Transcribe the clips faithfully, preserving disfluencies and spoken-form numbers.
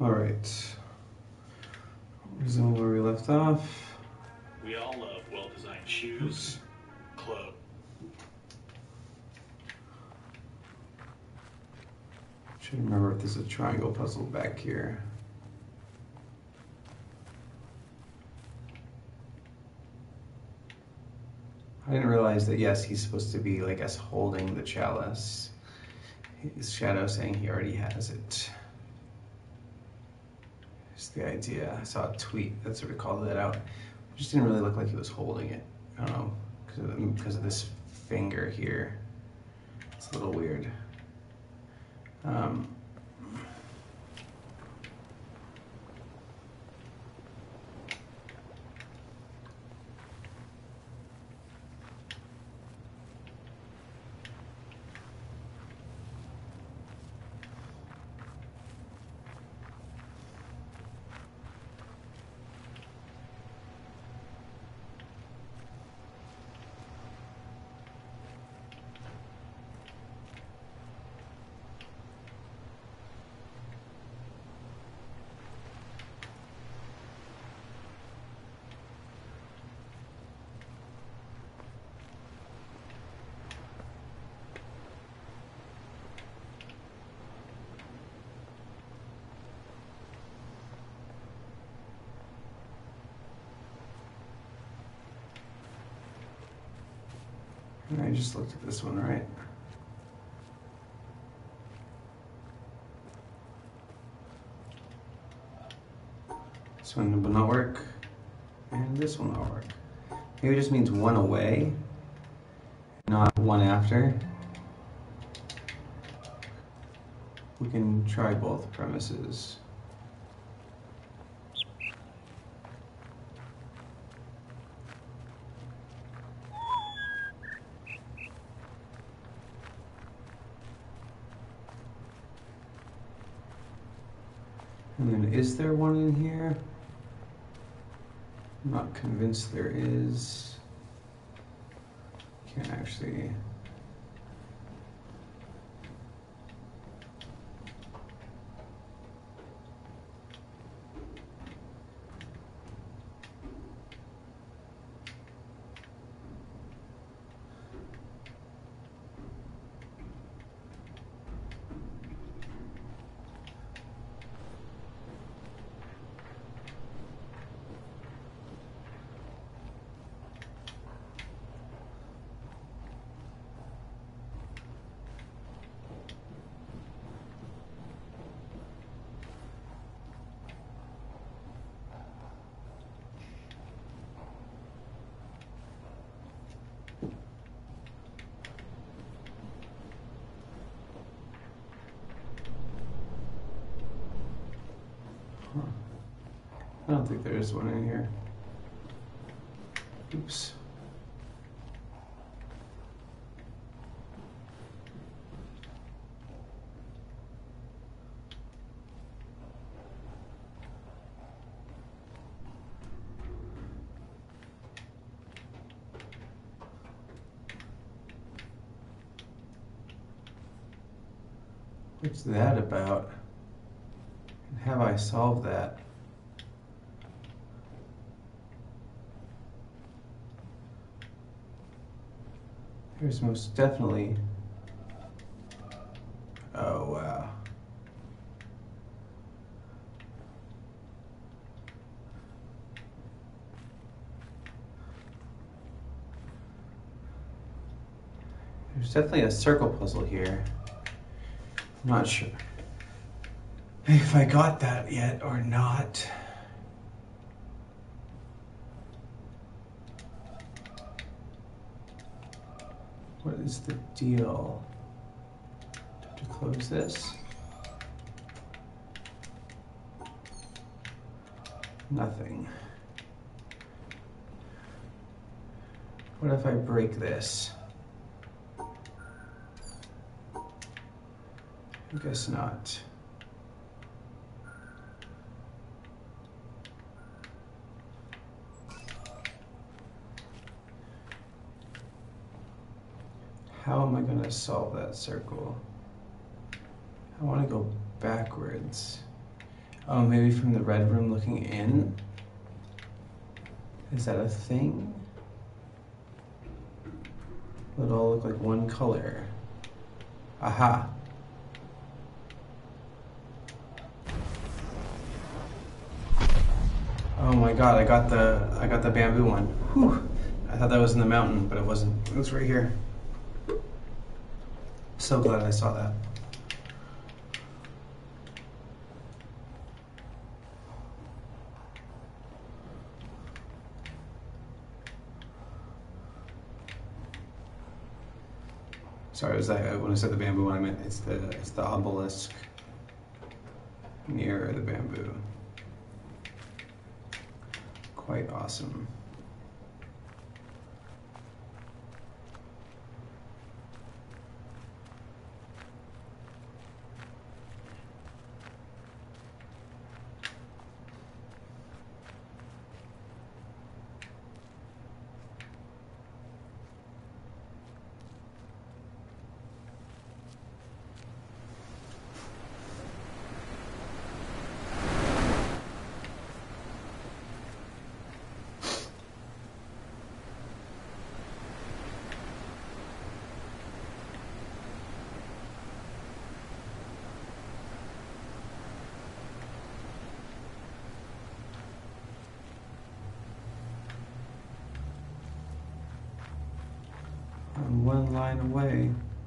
All right. Resume where we left off. We all love well-designed shoes, clothes. Should remember if there's a triangle puzzle back here. I didn't realize that, yes, he's supposed to be, like, us holding the chalice. His shadow saying he already has it. It's the idea. I saw a tweet that sort of called that out. It just didn't really look like he was holding it. I don't know, because of, because of this finger here. It's a little weird. Um, and I just looked at this one, right? This one will not work, and this will not work. Maybe it just means one away, not one after. We can try both premises. And then, is there one in here? I'm not convinced there is. Can't actually. I don't think there is one in here. Oops. What's that about? And have I solved that? There's most definitely. Oh, wow. There's definitely a circle puzzle here. I'm not sure if I got that yet or not. What is the deal? To close this? Nothing. What if I break this? I guess not. How am I going to solve that circle? I want to go backwards. Oh, maybe from the red room looking in? Is that a thing? Would it all look like one color? Aha! Oh my god, I got the I got the bamboo one. Whew. I thought that was in the mountain, but it wasn't. It was right here. So glad I saw that. Sorry, was that when I said the bamboo one? I meant it's the it's the obelisk near the bamboo. Quite awesome. I'm one line away.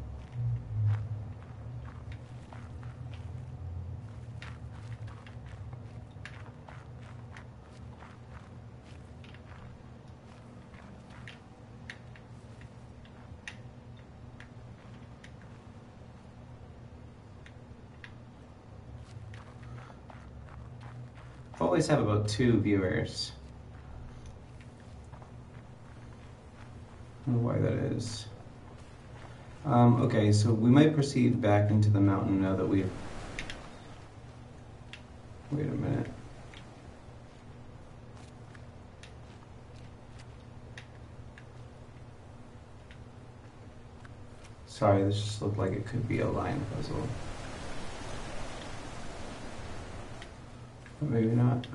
I always have about two viewers. I don't know why that is. Um, okay, so we might proceed back into the mountain now that we've... Wait a minute. Sorry, this just looked like it could be a line puzzle. But maybe not.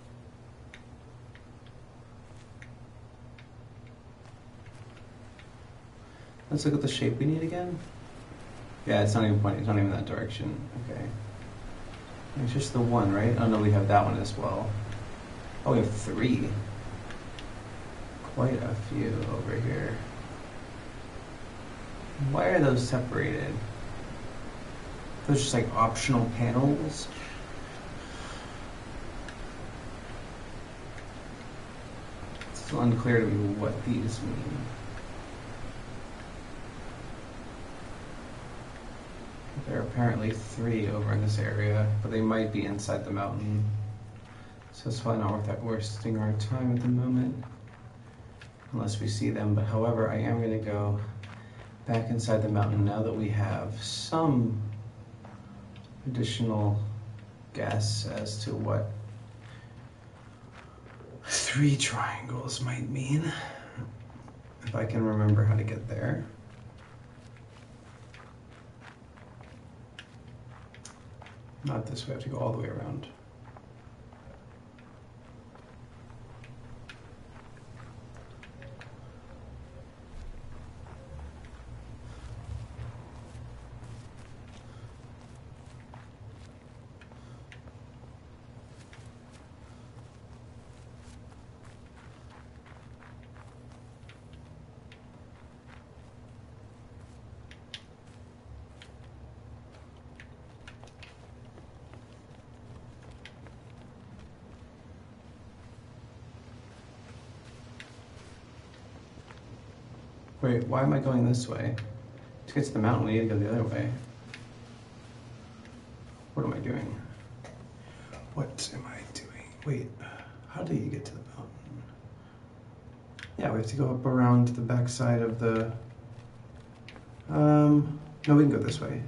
Let's look at the shape we need again. Yeah, it's not even pointing, it's not even that direction. Okay. It's just the one, right? Oh no, we have that one as well. Oh, we have three. Quite a few over here. Why are those separated? Those just like optional panels? It's still unclear to me what these mean. There are apparently three over in this area, but they might be inside the mountain. So it's probably not worth that wasting our time at the moment. Unless we see them. But however, I am going to go back inside the mountain now that we have some additional guess as to what three triangles might mean. If I can remember how to get there. Not this way, I have to go all the way around. Wait, why am I going this way? To get to the mountain, we need to go the other way. What am I doing? What am I doing? Wait, how do you get to the mountain? Yeah, we have to go up around the backside of the... Um, no, we can go this way.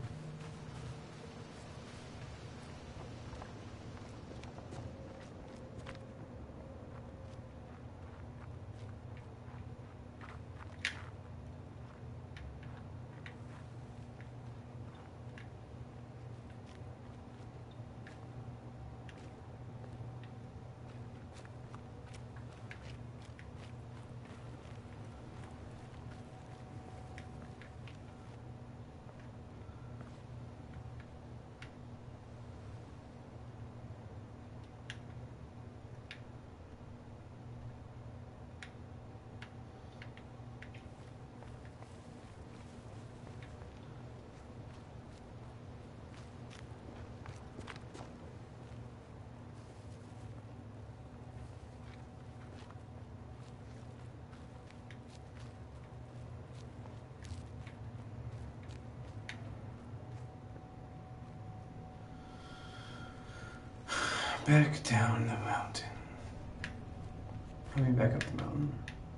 back down the mountain. Coming back up the mountain.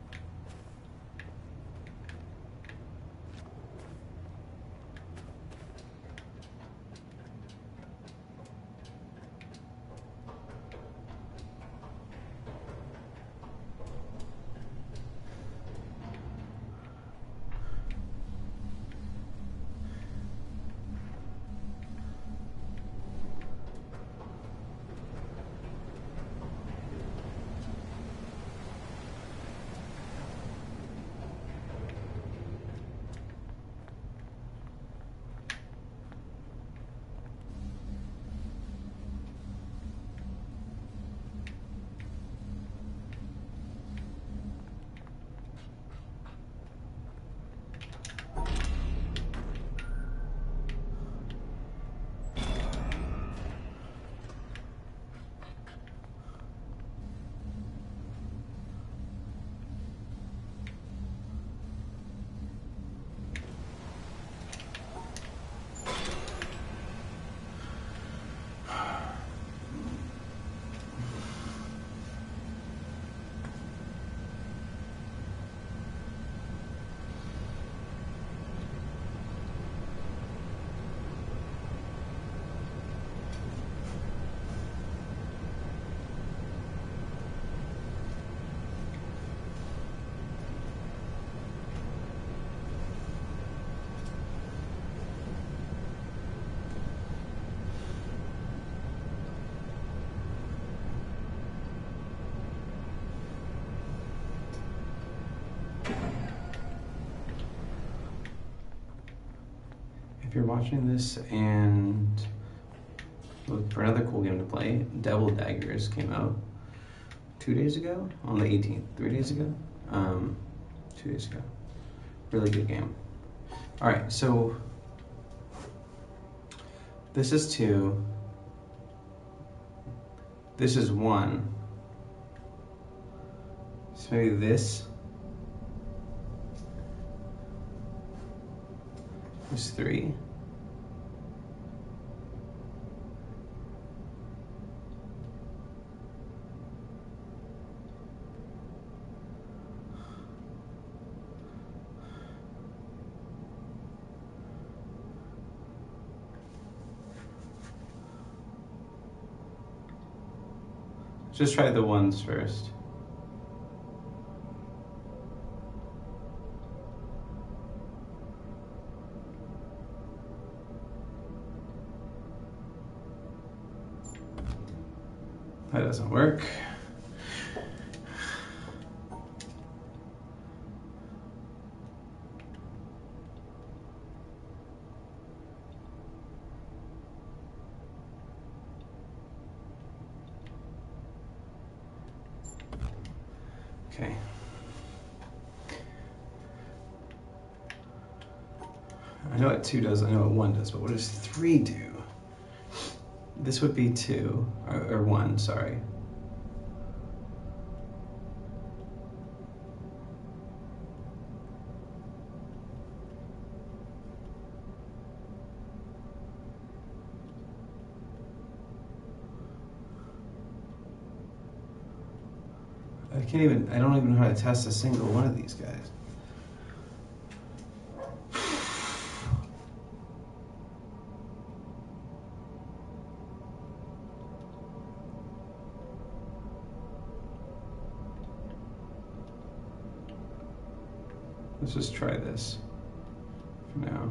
If you're watching this and look for another cool game to play, Devil Daggers came out two days ago, on the eighteenth, three days ago, um, two days ago. Really good game. All right, so this is two, this is one, so maybe this is three. Just try the ones first. That doesn't work. Okay. I know what two does, I know what one does, but what does three do? This would be two, or, or one, sorry. I can't even, I don't even know how to test a single one of these guys. Let's just try this for now.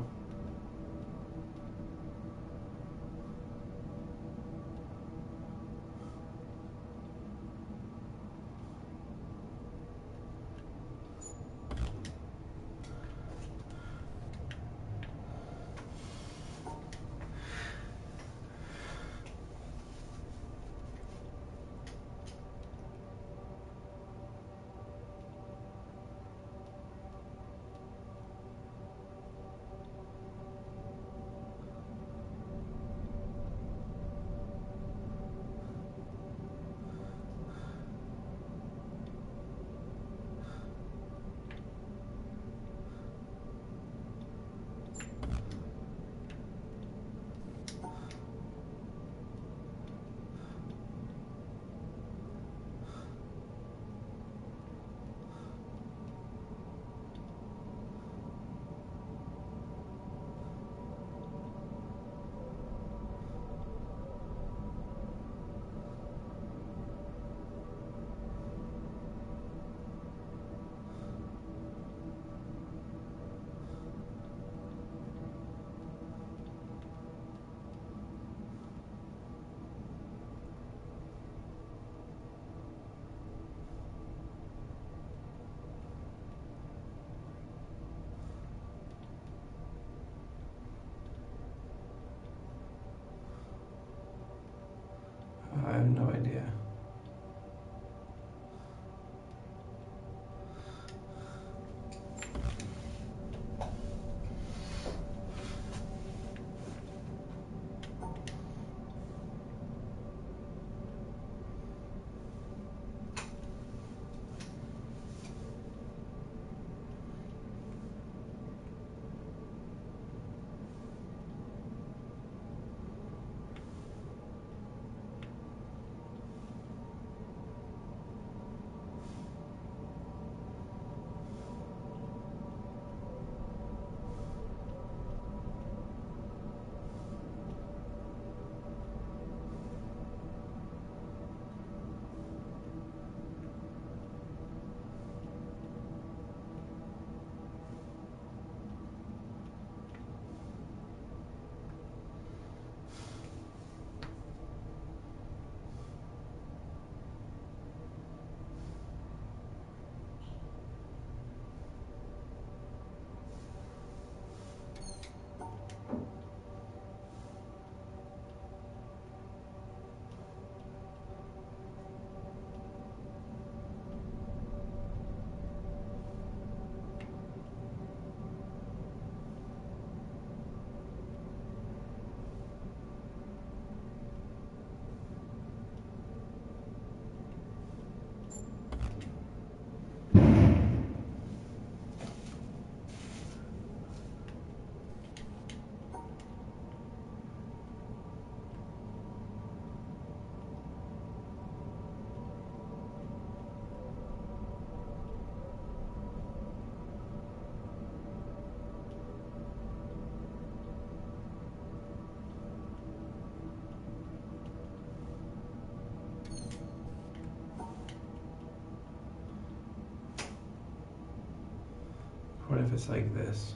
What if it's like this?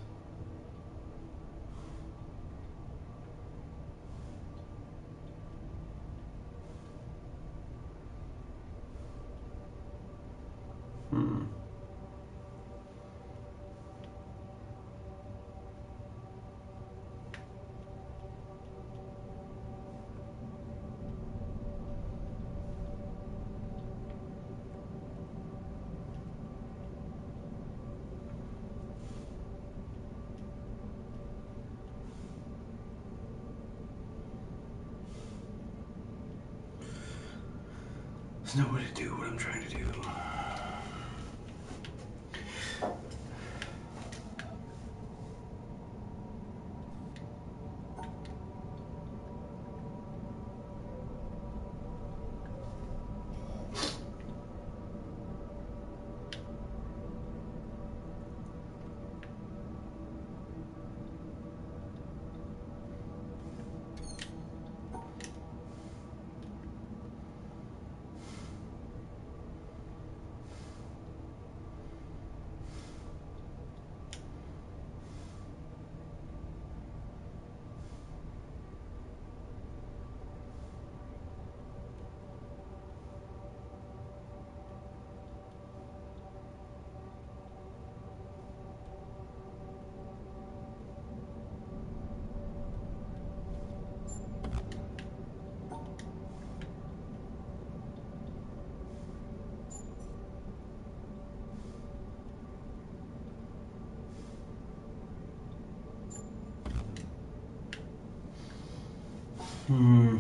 Hmm. There's no way to do what I'm trying to do. Hmm.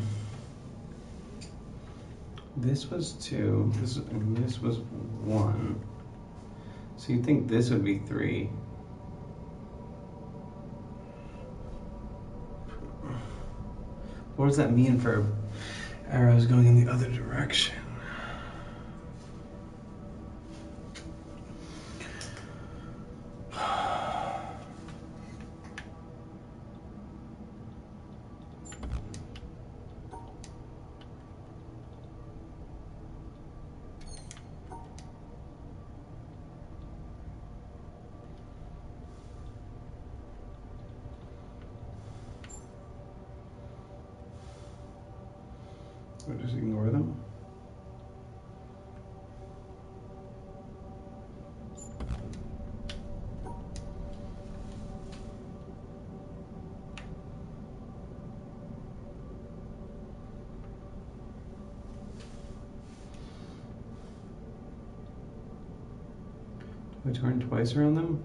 This was two. This and this was one. So you'd think this would be three. What does that mean for arrows going in the other direction? So just ignore them. Do I turn twice around them?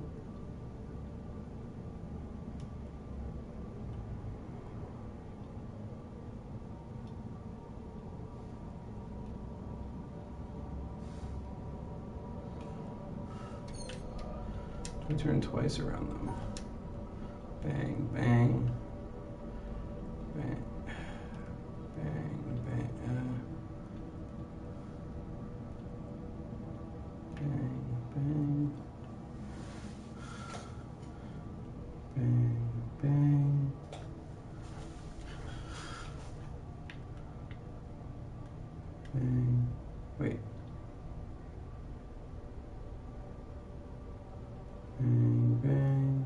Do I turn twice around them? Bang, bang. Bang. Bang, bang. Uh. Bang, bang. Bang, bang. Bang. Wait. Bang, bang.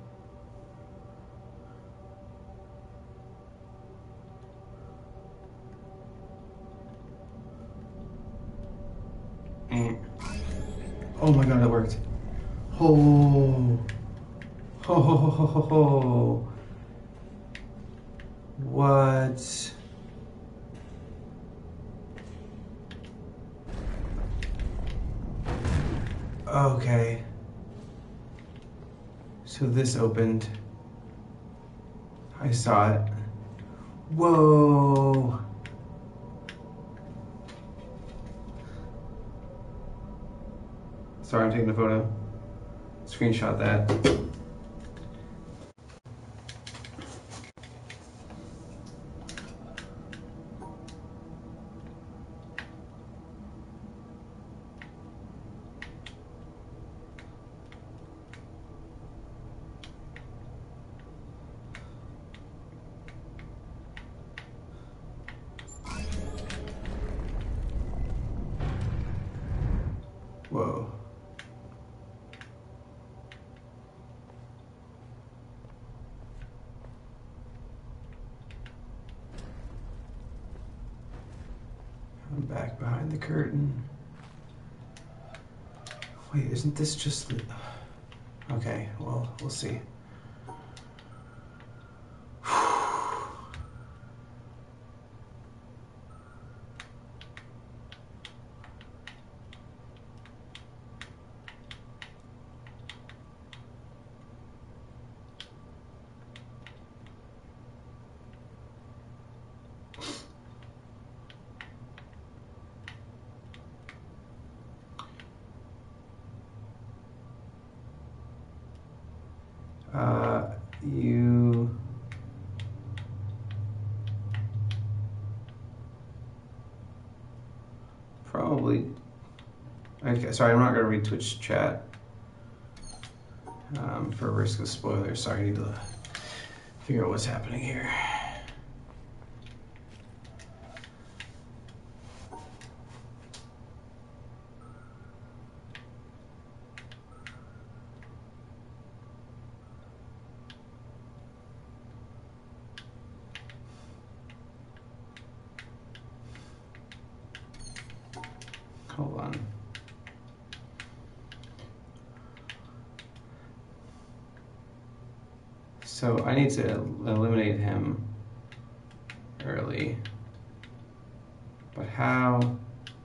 Mm. Oh my god, it worked. Oh. Ho ho ho ho ho ho. What? Okay. So this opened. I saw it. Whoa. Sorry, I'm taking a photo. Screenshot that. Whoa. the curtain. Wait, isn't this just the... Okay, well, we'll see. Uh, you... Probably... Okay, sorry, I'm not going to read Twitch chat. Um, for risk of spoilers. Sorry, I need to figure out what's happening here. Hold on. So I need to eliminate him early. But how?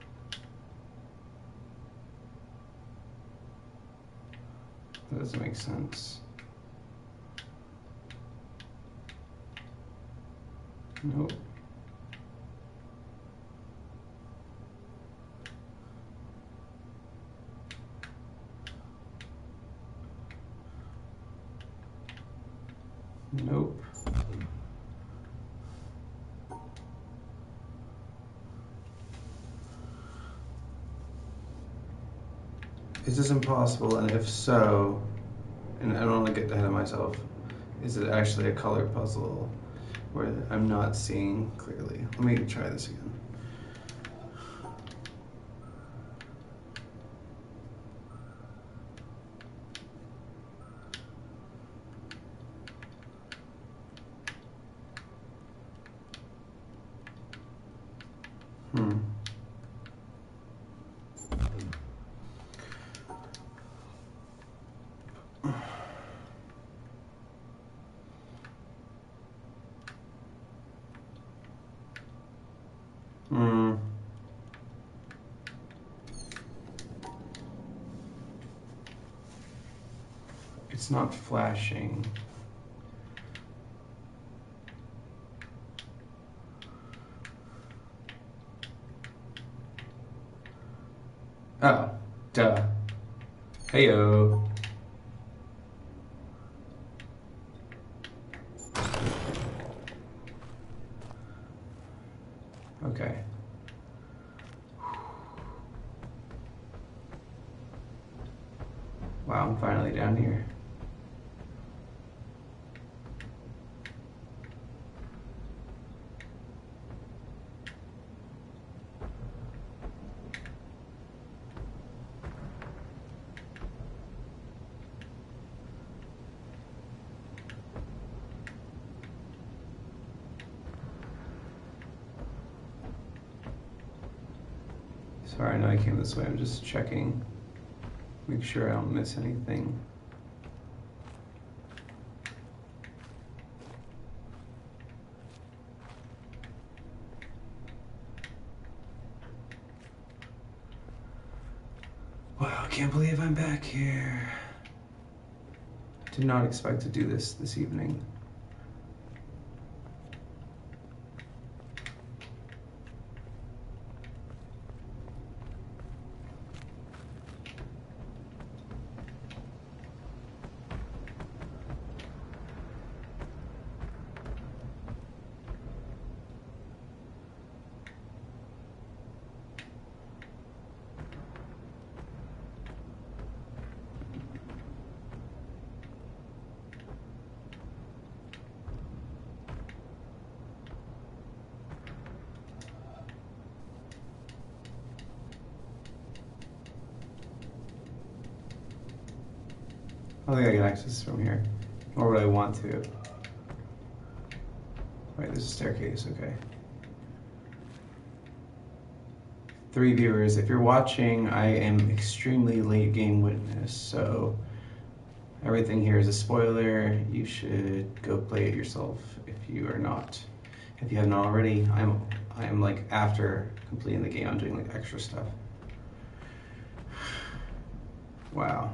That doesn't make sense. Nope. Nope. Is this impossible? And if so, and I don't want to get ahead of myself, is it actually a color puzzle where I'm not seeing clearly? Let me try this again. Hmm. Hmm. It's not flashing. Oh, duh. Heyo. Okay. Wow, I'm finally down here. Sorry, I know I came this way. I'm just checking. Make sure I don't miss anything. Wow, can't believe I'm back here. Did not expect to do this this evening. I don't think I can access this from here. Nor would I want to. Right, there's a staircase, okay. three viewers. If you're watching, I am extremely late game witness, so everything here is a spoiler. You should go play it yourself if you are not. If you have not already, I'm I'm like after completing the game, I'm doing like extra stuff. Wow.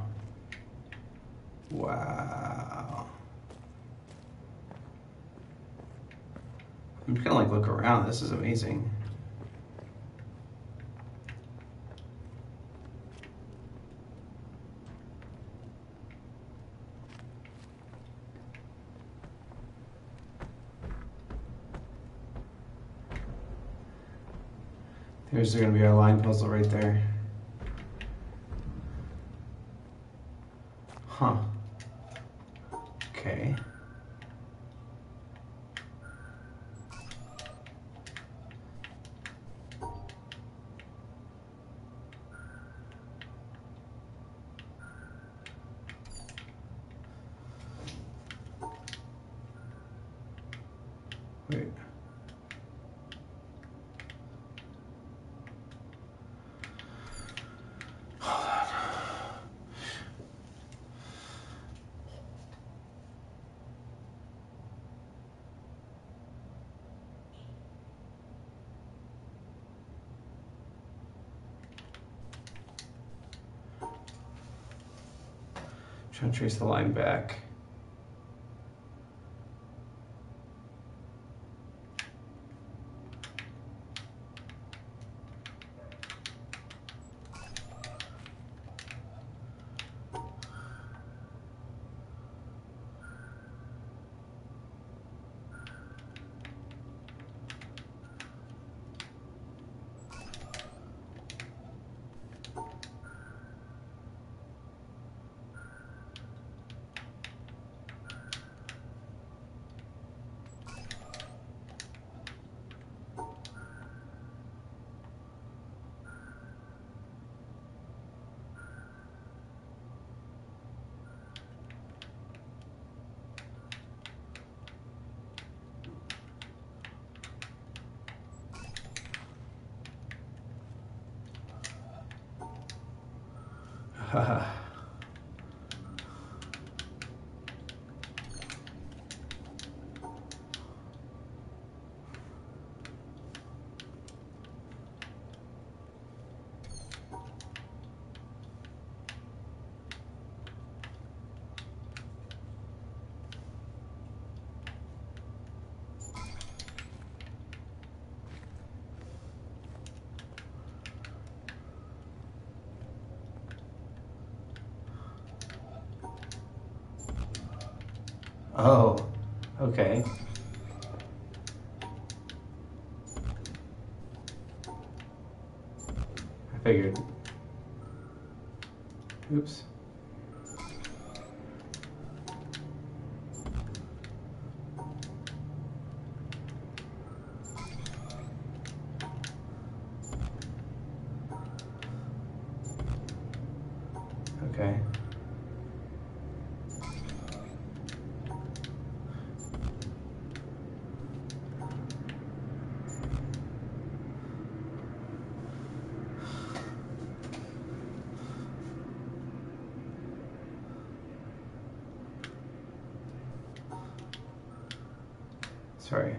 Wow. I'm just gonna like look around. This is amazing. There's gonna be our line puzzle right there. Huh. Okay. Wait. Hold on. Trying to trace the line back. Haha. Oh, okay. I figured. Oops. Okay. Sorry.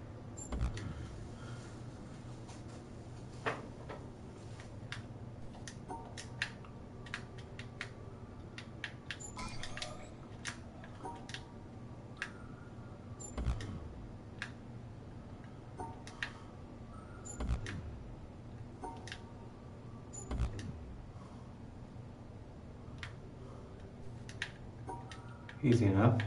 Easy enough.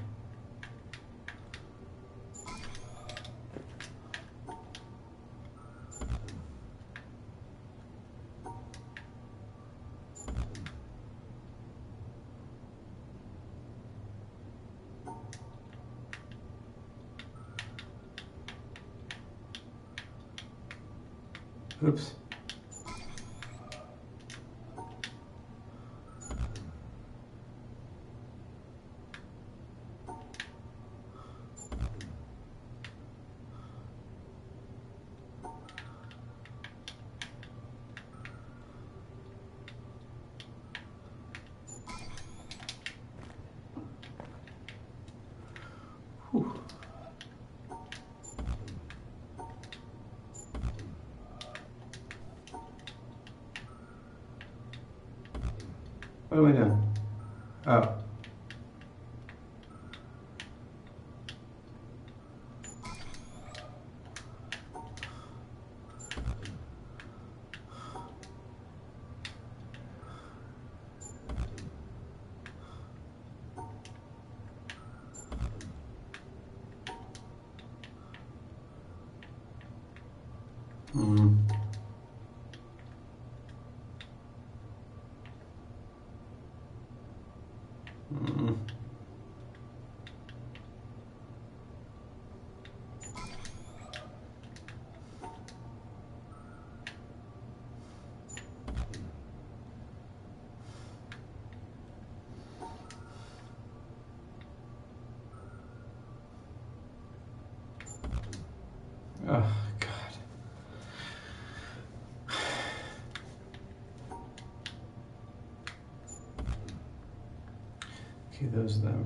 Oops. What am I doing? Oh. Hmm. Hmm. Oh, God. Okay, those are them.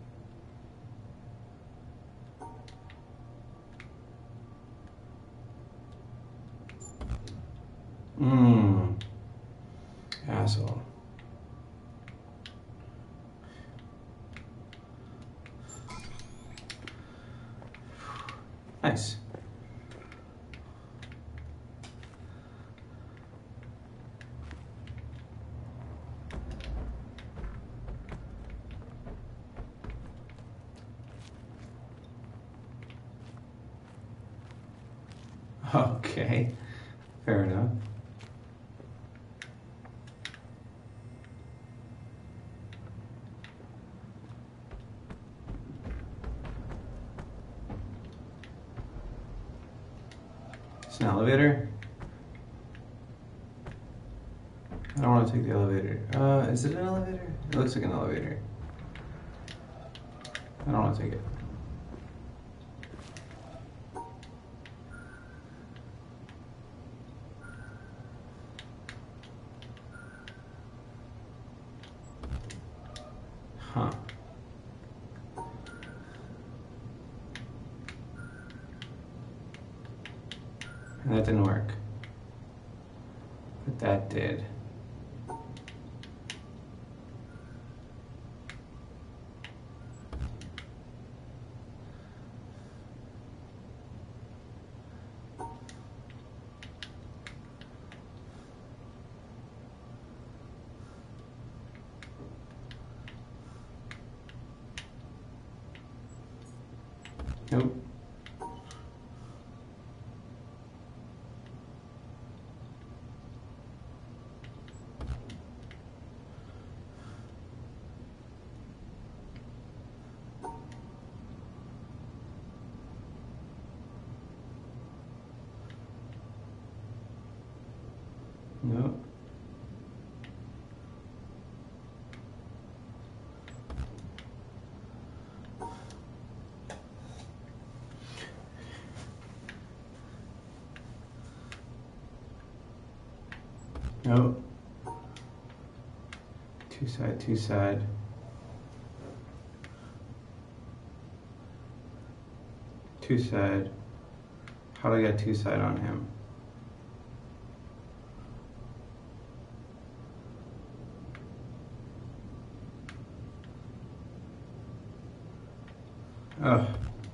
Mmm. Asshole. Nice. Okay. Fair enough. It's an elevator? I don't want to take the elevator. Uh, is it an elevator? It looks like an elevator. I don't want to take it. Huh. And that didn't work. But that did. Nope. Nope. Nope. Two side, two side. Two side. How do I get two side on him? Ugh.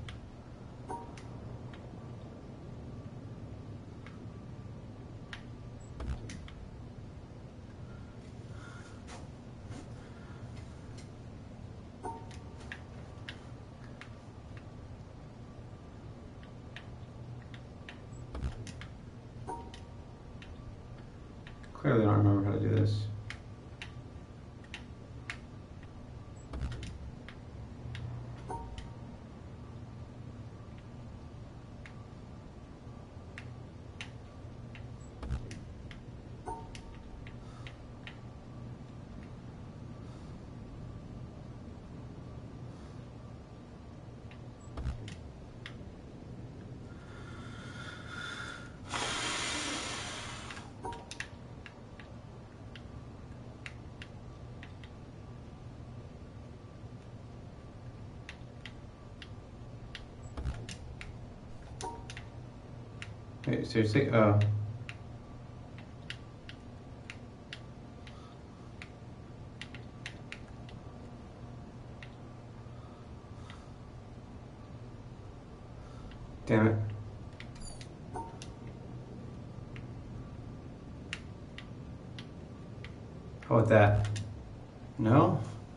Clearly don't remember how to do this. Wait, seriously? Oh. damn it. How about that? No?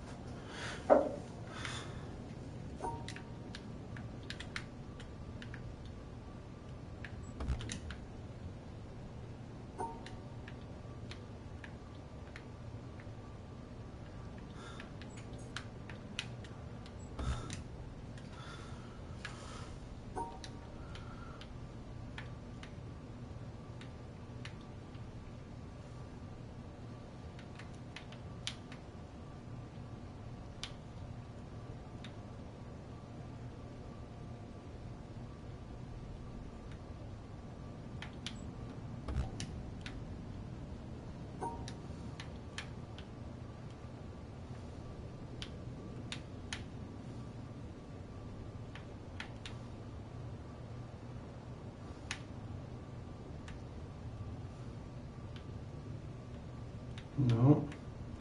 No.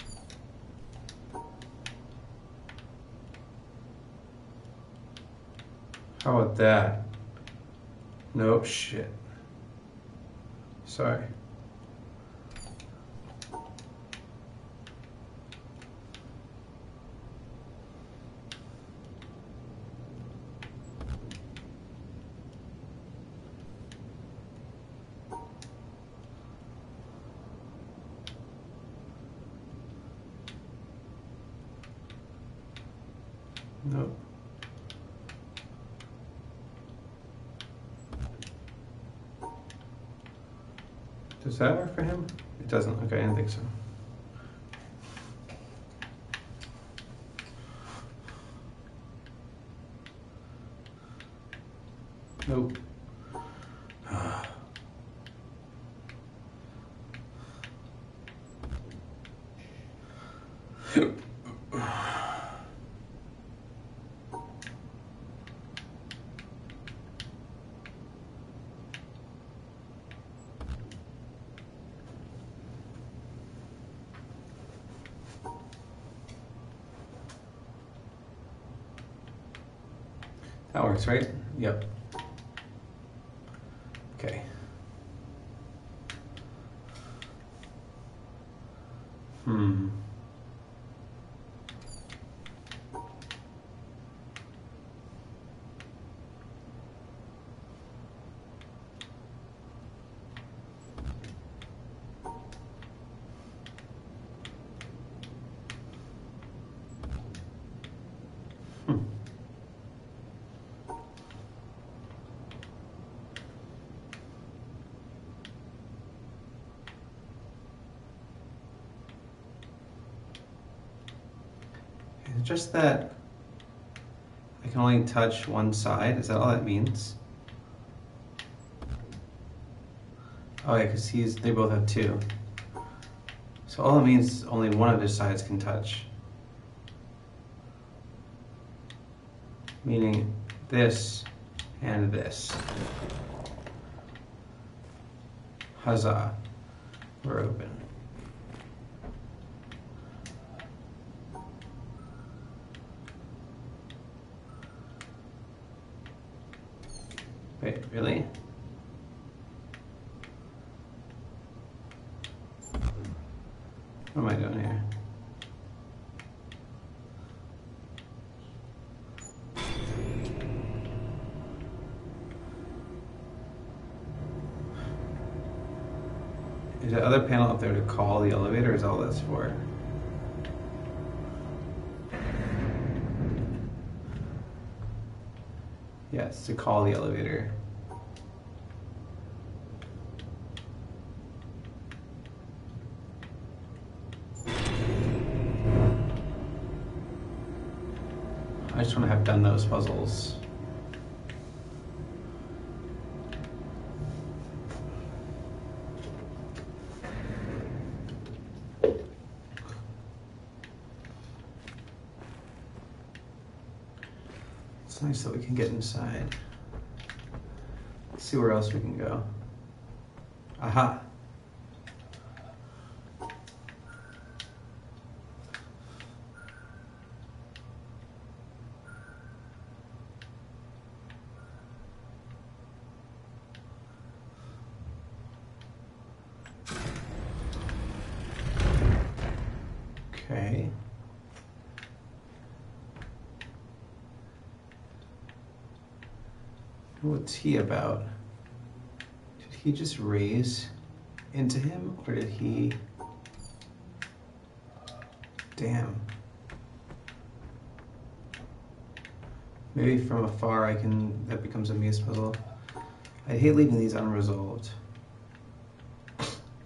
How about that? Nope, shit. Sorry. Nope. Does that work for him? It doesn't. Okay, I didn't think so. Nope. That works, right? Yep. Okay. Hmm. Hmm. It's just that I can only touch one side. Is that all that means? Oh yeah, because he's they both have two. So all it means is only one of his sides can touch. Meaning this and this. Huzzah. We're open. Wait, really? What am I doing here? Is the other panel up there to call the elevator, is all that's for? Yes, to call the elevator. I just want to have done those puzzles. It's nice that we can get inside. Let's see where else we can go. Aha. Okay. What's he about? Did he just raise into him, or did he... Damn. Maybe from afar I can... That becomes a Mies puzzle. I hate leaving these unresolved. I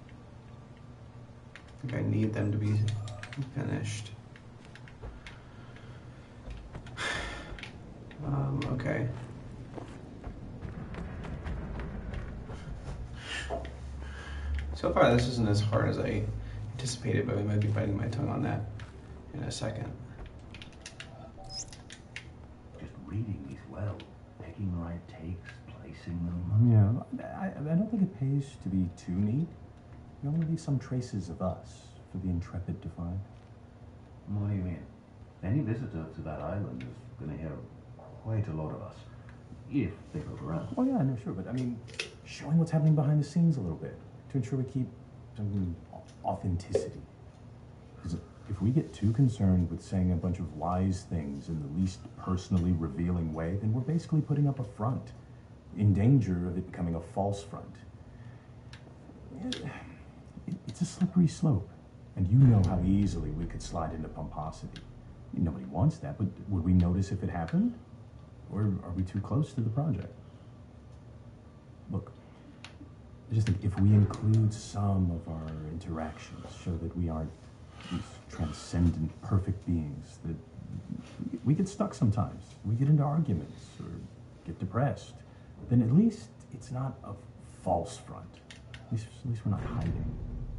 think I need them to be finished. Um, okay. So far, this isn't as hard as I anticipated, but I might be biting my tongue on that in a second. Just reading these well, picking the right takes, placing them. Yeah, I, I don't think it pays to be too neat. You want to leave some traces of us for the intrepid to find. What do you mean? Any visitor to that island is going to hear quite a lot of us, if they look around. Oh yeah, no, sure, but I mean, showing what's happening behind the scenes a little bit to ensure we keep some authenticity. Because if we get too concerned with saying a bunch of wise things in the least personally revealing way, then we're basically putting up a front, in danger of it becoming a false front. It, it, it's a slippery slope, and you know how easily we could slide into pomposity. Nobody wants that, but would we notice if it happened? Or are we too close to the project? Look, I just think if we include some of our interactions, show that we aren't these transcendent, perfect beings, that we get stuck sometimes. We get into arguments or get depressed. Then at least it's not a false front. At least, at least we're not hiding.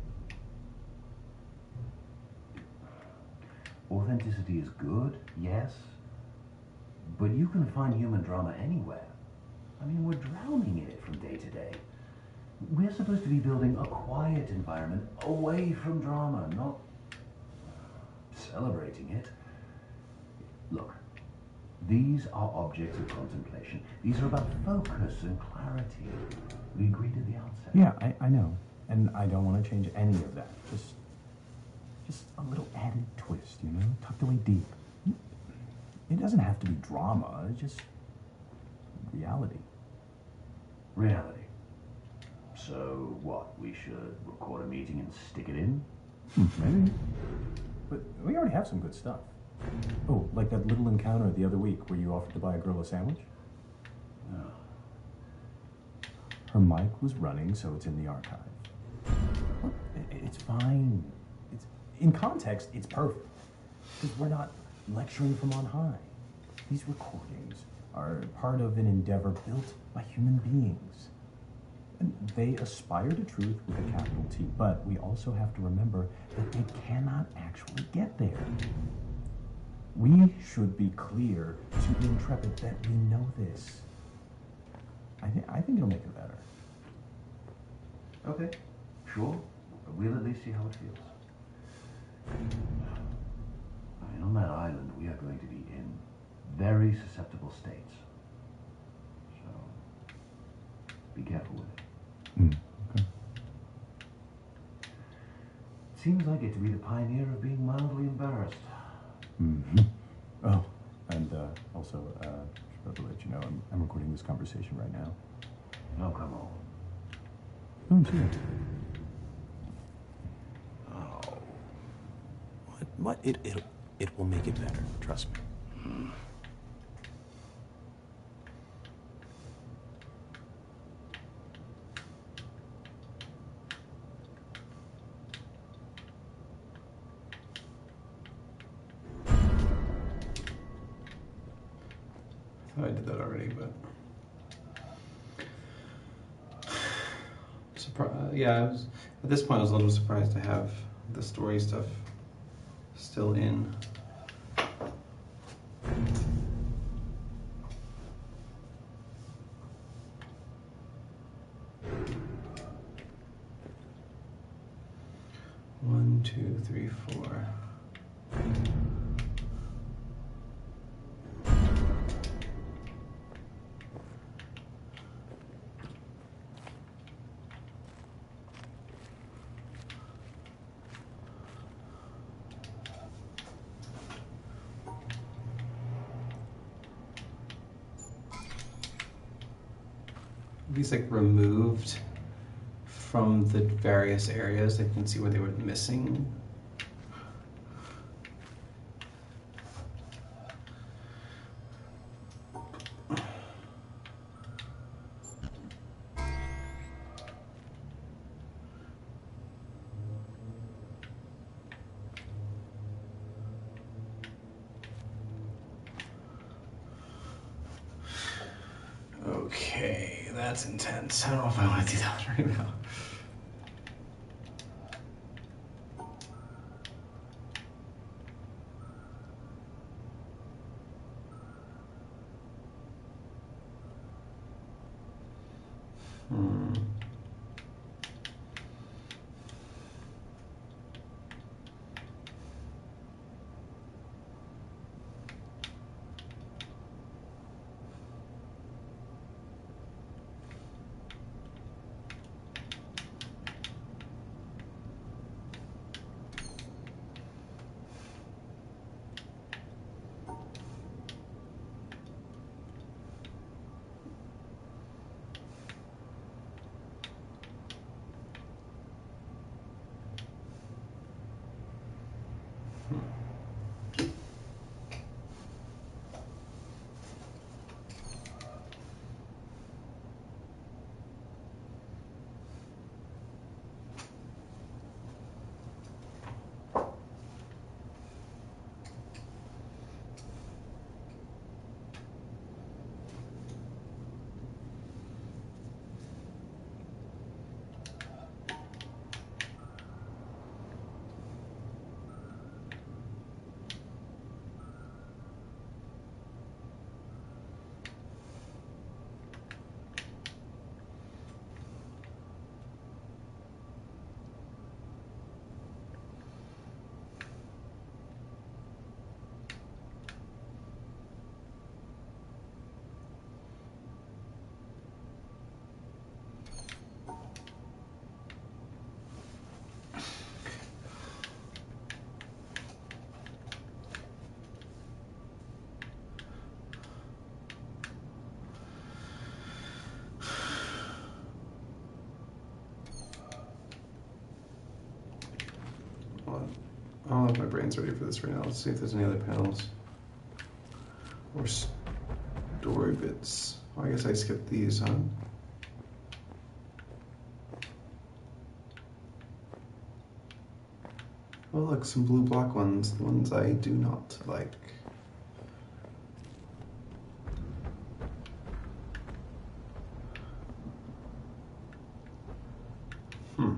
Authenticity is good, yes, but you can find human drama anywhere. I mean, we're drowning in it from day to day. We're supposed to be building a quiet environment away from drama, not celebrating it. Look, these are objects of contemplation. These are about focus and clarity. We agreed at the outset. Yeah, I, I know. And I don't want to change any of that. Just, just a little added twist, you know, tucked away deep. It doesn't have to be drama, it's just reality. Reality. So what, we should record a meeting and stick it in? Maybe. But we already have some good stuff. Oh, like that little encounter the other week where you offered to buy a girl a sandwich? Oh. Her mic was running, so it's in the archive. Look, it- it's fine. It's in context, it's perfect. Because we're not lecturing from on high. These recordings are part of an endeavor built by human beings. And they aspire to truth with a capital T, but we also have to remember that they cannot actually get there. We should be clear to the intrepid that we know this. I, th- I think it'll make it better. Okay, sure. But we'll at least see how it feels. I mean, on that island, we are going to be in very susceptible states. So, be careful with it. Mm, okay. Seems like it to be the pioneer of being mildly embarrassed. Mm-hmm. Oh, and uh, also, uh, should probably let you know, I'm, I'm recording this conversation right now. Oh, come on. Oh, I'm serious. Oh. What? What? It, it, it will make it better. Trust me. I thought I did that already, but Surpri- uh, yeah, I was, at this point I was a little surprised to have the story stuff still in. One, two, three, four. these like removed from the various areas. I can see where they were missing. Okay, that's intense. I don't know if I want to do that right now. Hmm. I don't know if my brain's ready for this right now. Let's see if there's any other panels or story bits. Oh, I guess I skipped these, huh? Oh, look, some blue block ones, the ones I do not like. Hmm.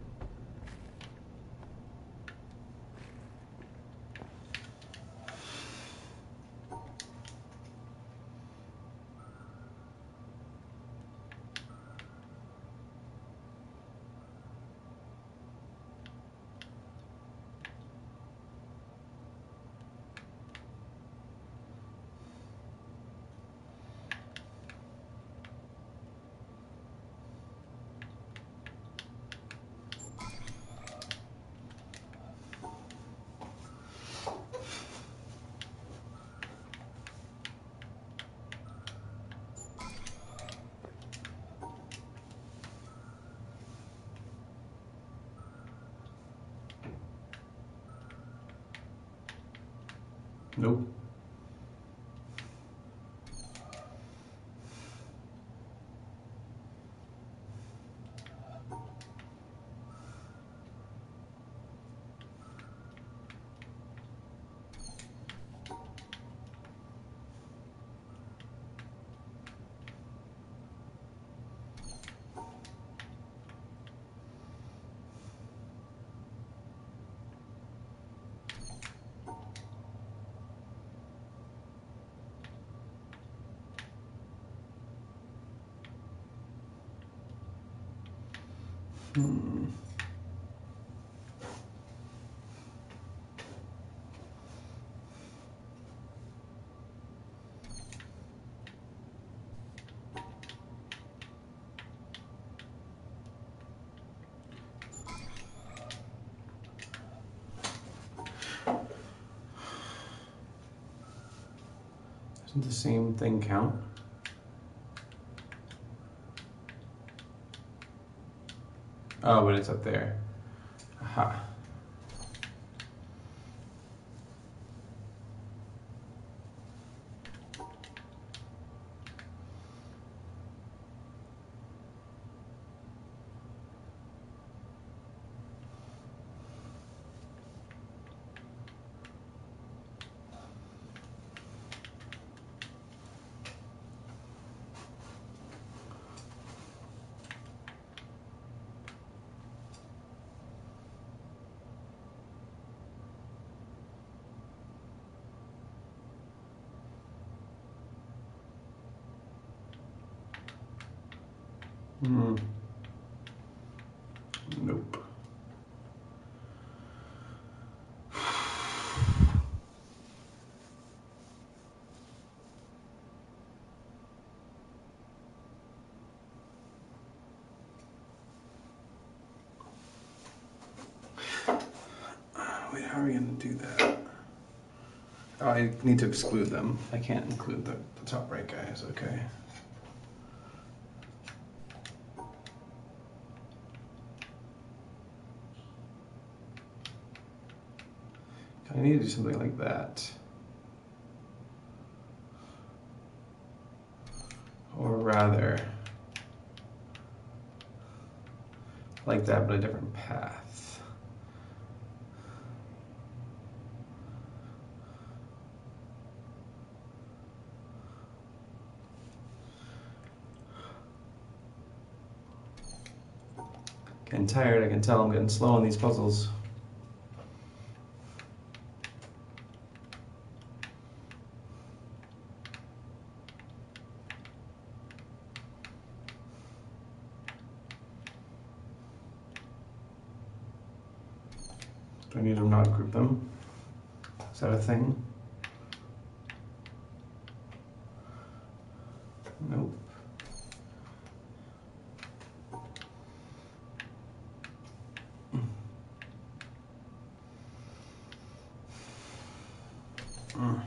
Nope. Hmm. Doesn't the same thing count? Oh, but it's up there. Aha. Hmm. Nope. Wait, how are we gonna do that? Oh, I need to exclude them. I can't include the, the top right guys, okay. I need to do something like that. Or rather, like that, but a different path. Getting tired, I can tell I'm getting slow on these puzzles. Do I need to not group them? Is that a thing? Nope. Mm.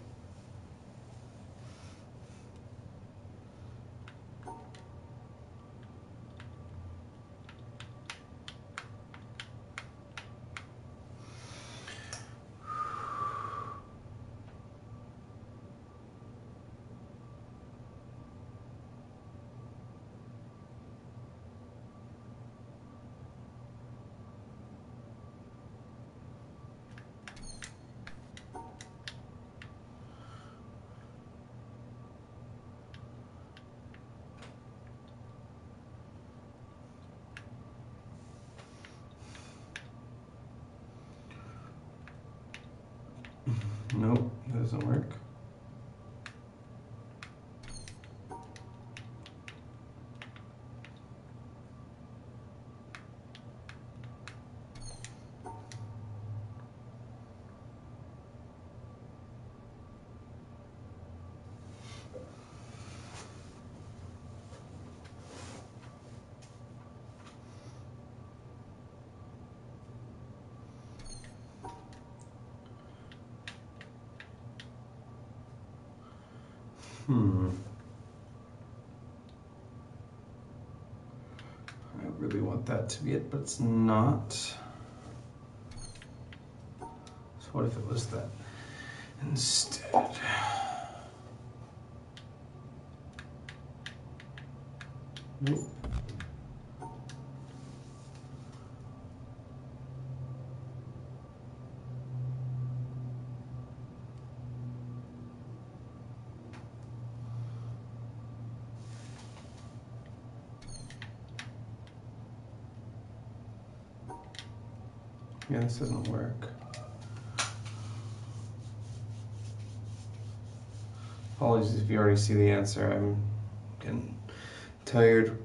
Nope, that doesn't work. Hmm. I really want that to be it, but it's not. So what if it was that instead? Nope. Yeah, this doesn't work. Apologies if you already see the answer. I'm getting tired.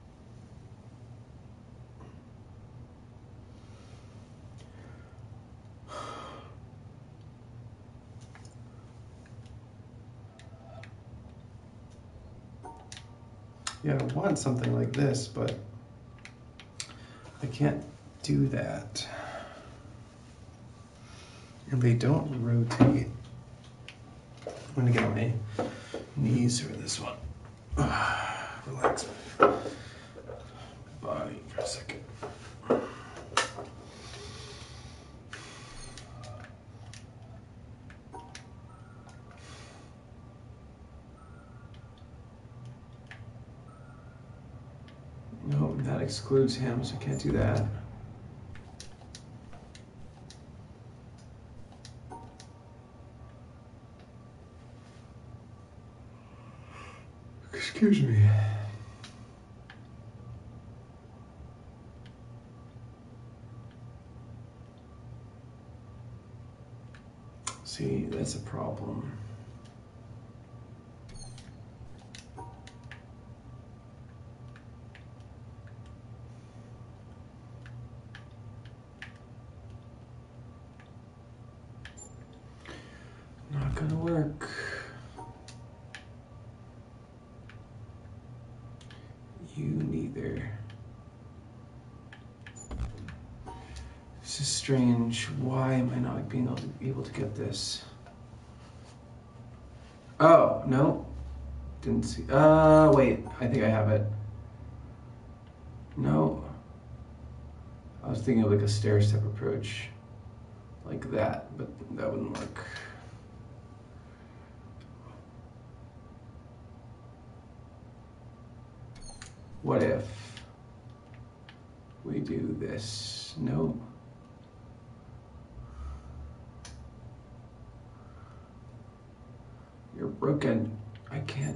Yeah, I want something like this, but I can't do that. And they don't rotate. I'm gonna get on my knees for this one. Relax my body for a second. that excludes him, so I can't do that. Excuse me. See, that's a problem. Not gonna work. You neither. This is strange. Why am I not being able to, able to get this? Oh, no. Didn't see. Uh, wait. I think I have it. No. I was thinking of like a stair-step approach. Like that, but that wouldn't work. What if we do this? No. You're broken. I can't.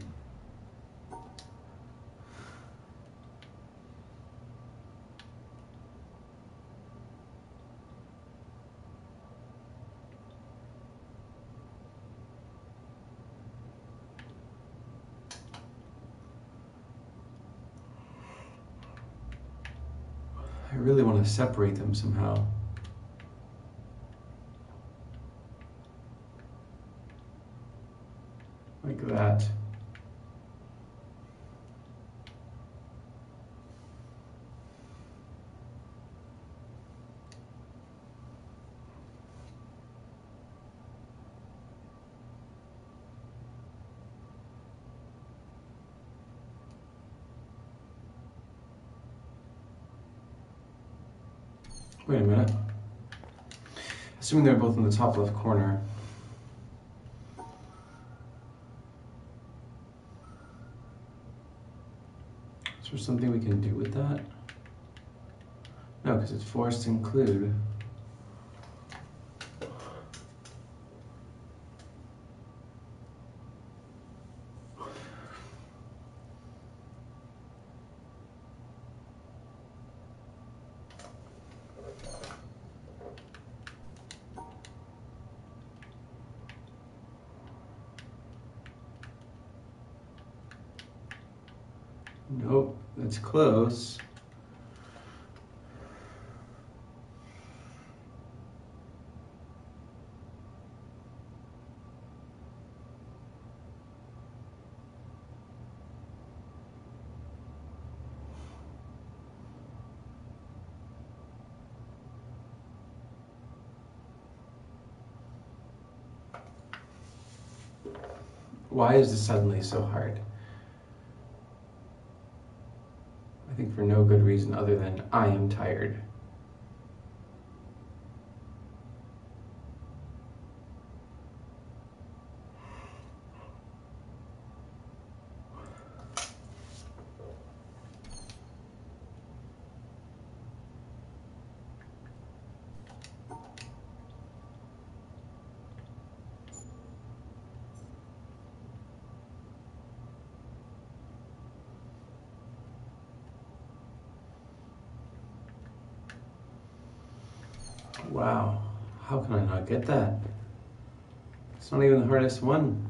I really want to separate them somehow. Like that. Wait a minute. Assuming they're both in the top left corner. Is there something we can do with that? No, because it's forced to include. Nope, that's close. Why is this suddenly so hard? I think for no good reason other than I am tired. Wow, how can I not get that? It's not even the hardest one.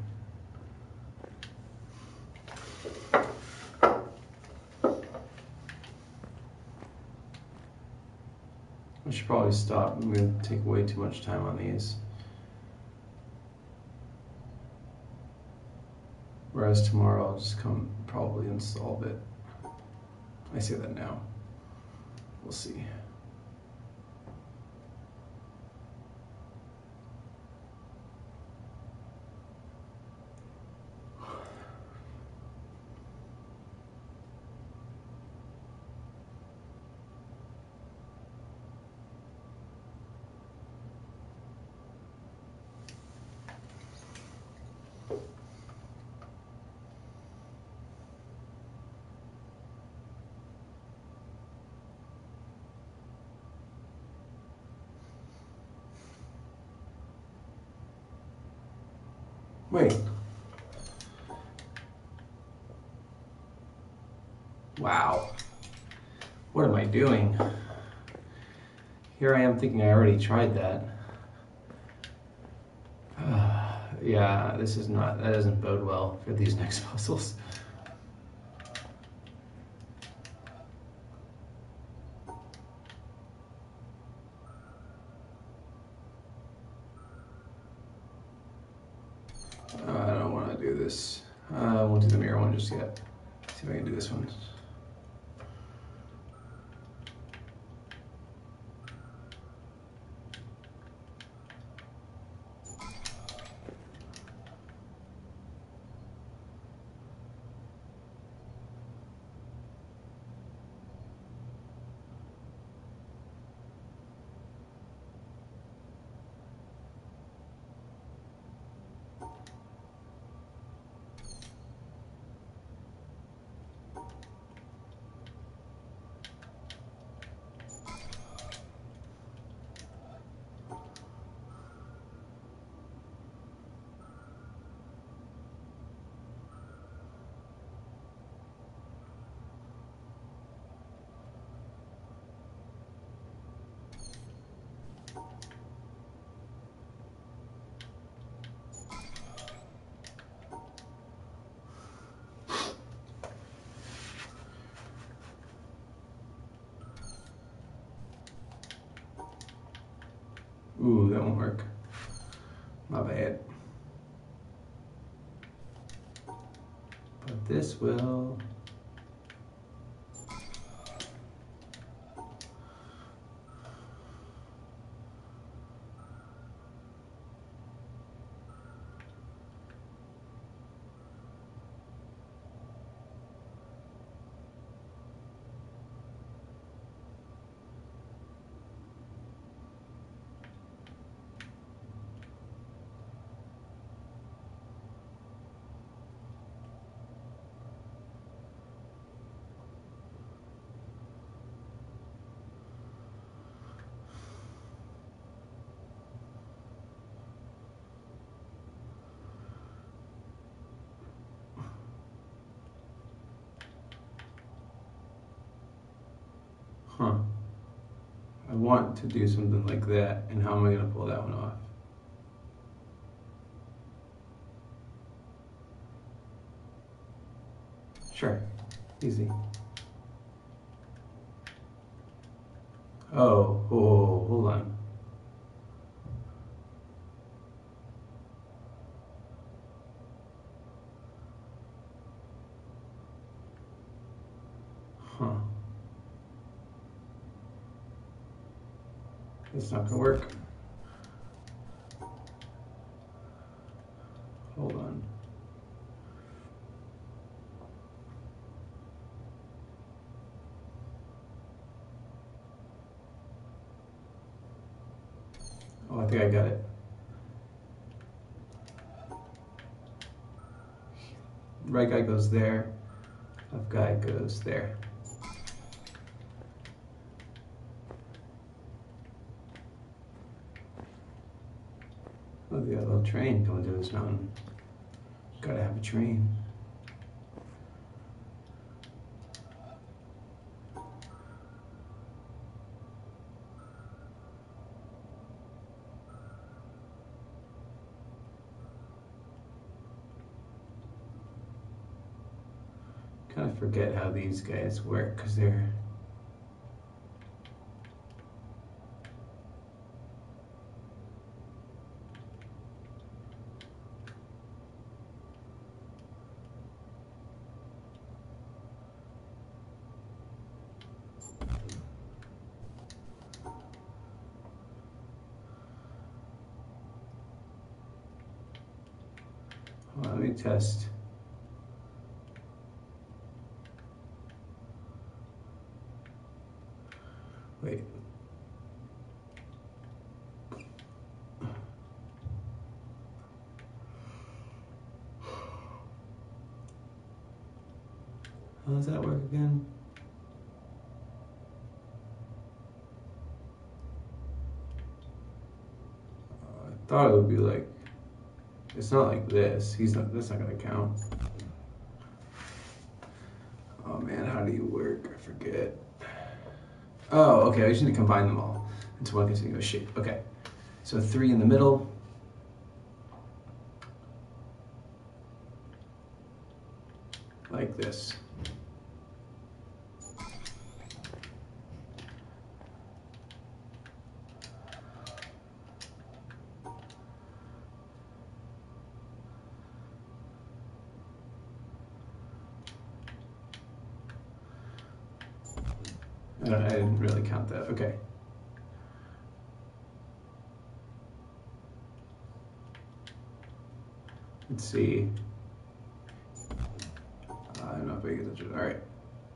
I should probably stop. I'm going to take way too much time on these. Whereas tomorrow I'll just come probably and solve it. I say that now. We'll see. Wait. Wow. What am I doing? Here I am thinking I already tried that. Uh, yeah, this is not, that doesn't bode well for these next puzzles. Uh, I don't want to do this. Uh, I won't do the mirror one just yet. See if I can do this one. Ooh, that won't work. My bad. But this will. Huh. I want to do something like that, and how am I going to pull that one off? Sure. Easy. Oh, oh, hold on. Huh. It's not gonna work. Hold on. Oh, I think I got it. Right guy goes there, left guy goes there. Oh, we got a little train going through this mountain. Gotta have a train. Kind of forget how these guys work because they're well, let me test. Wait. How does that work again? Uh, I thought it would be like It's not like this. He's not. That's not gonna count. Oh man, how do you work? I forget. Oh, okay. I just need to combine them all into one continuous shape. Okay. So three in the middle. Like this. I, don't, I didn't really count that. Okay. Let's see. Uh, I'm not paying attention. All right.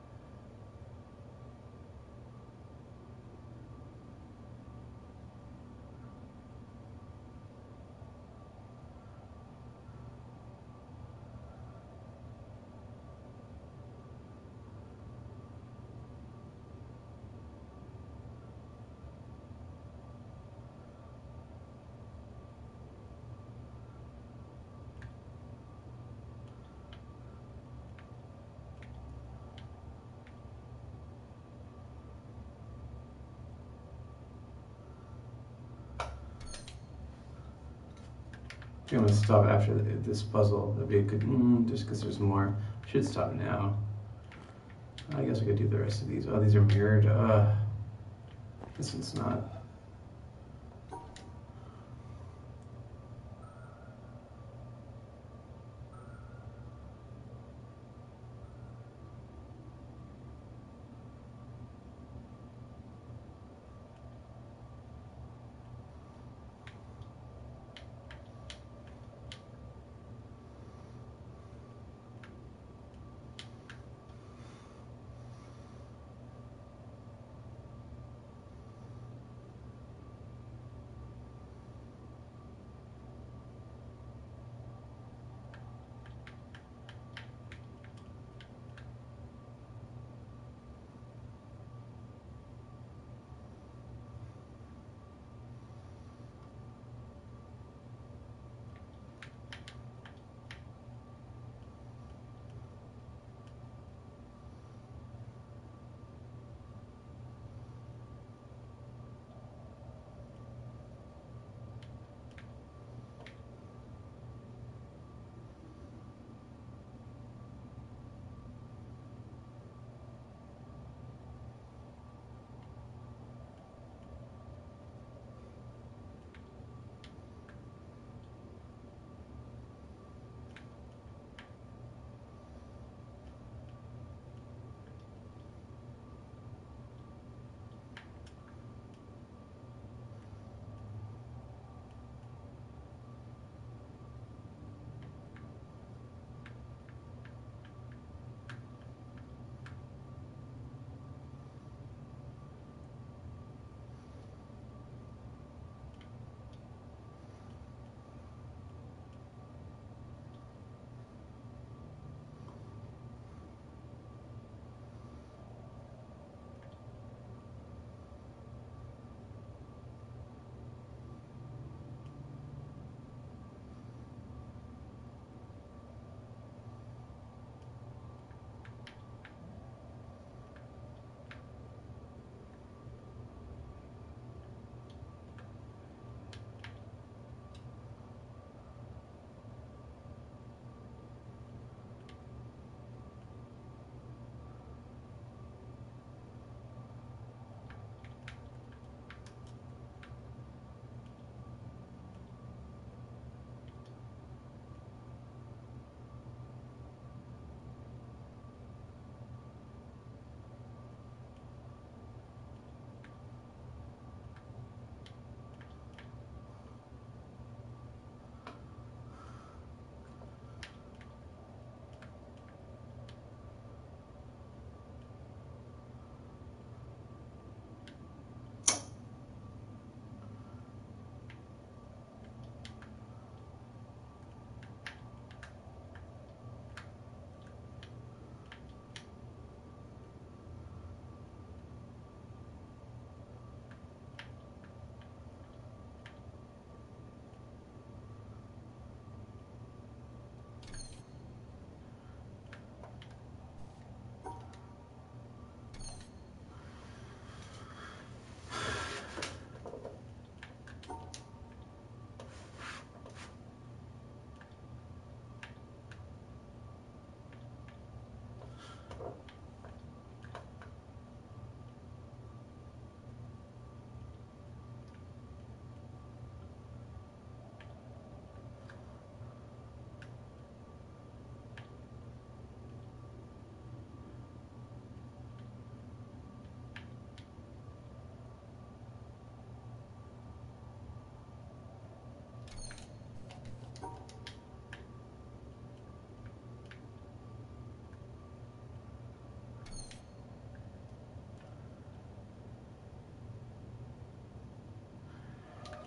I'm gonna stop after this puzzle. That'd be a good, mm, just because there's more. Should stop now. I guess I could do the rest of these. Oh, these are mirrored. Uh, this one's not.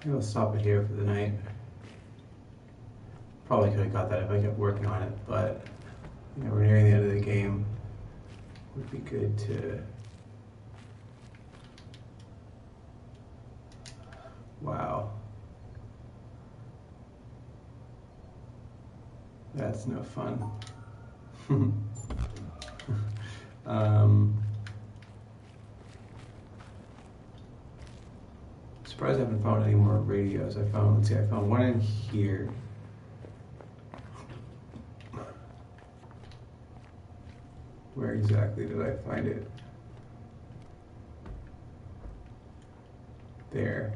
Maybe I'll stop it here for the night. Probably could have got that if I kept working on it, but you know, we're nearing the end of the game. Would be good to. Wow. That's no fun. um, surprised I haven't found any more radios. I found, let's see, I found one in here. Where exactly did I find it? There.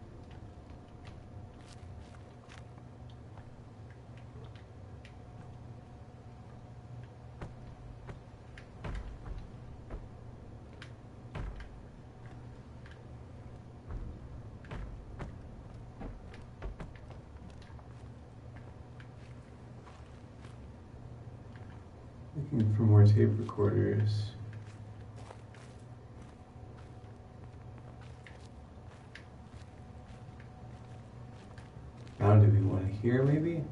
Looking for more tape recorders. Now, do we want to hear maybe?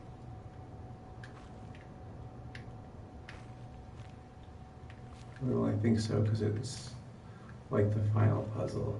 Well, I think so because it's like the final puzzle.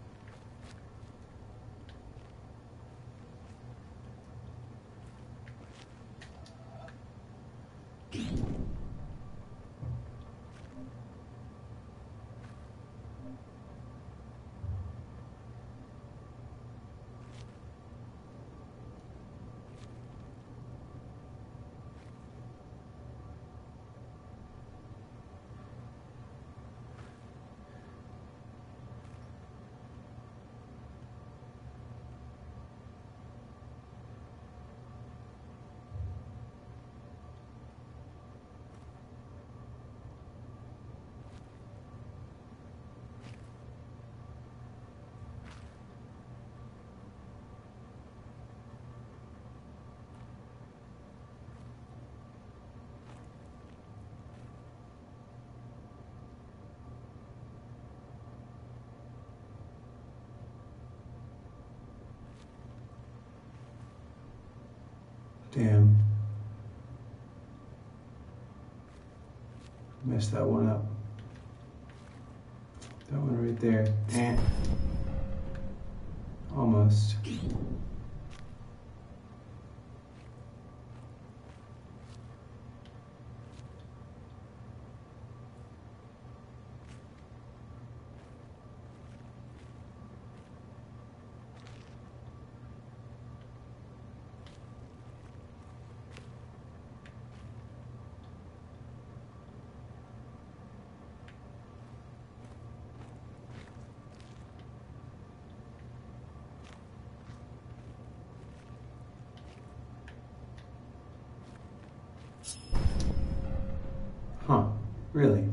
Damn. Messed that one up. That one right there. Eh. Almost. Huh, really?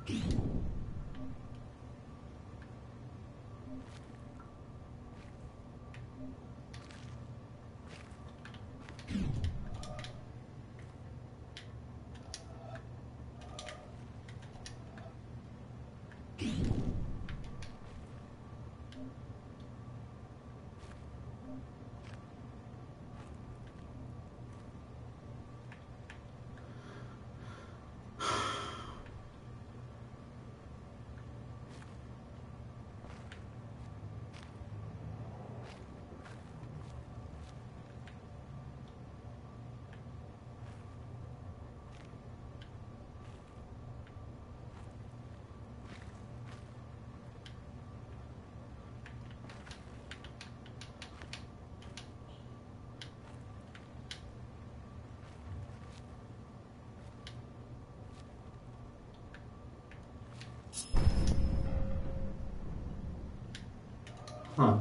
Huh.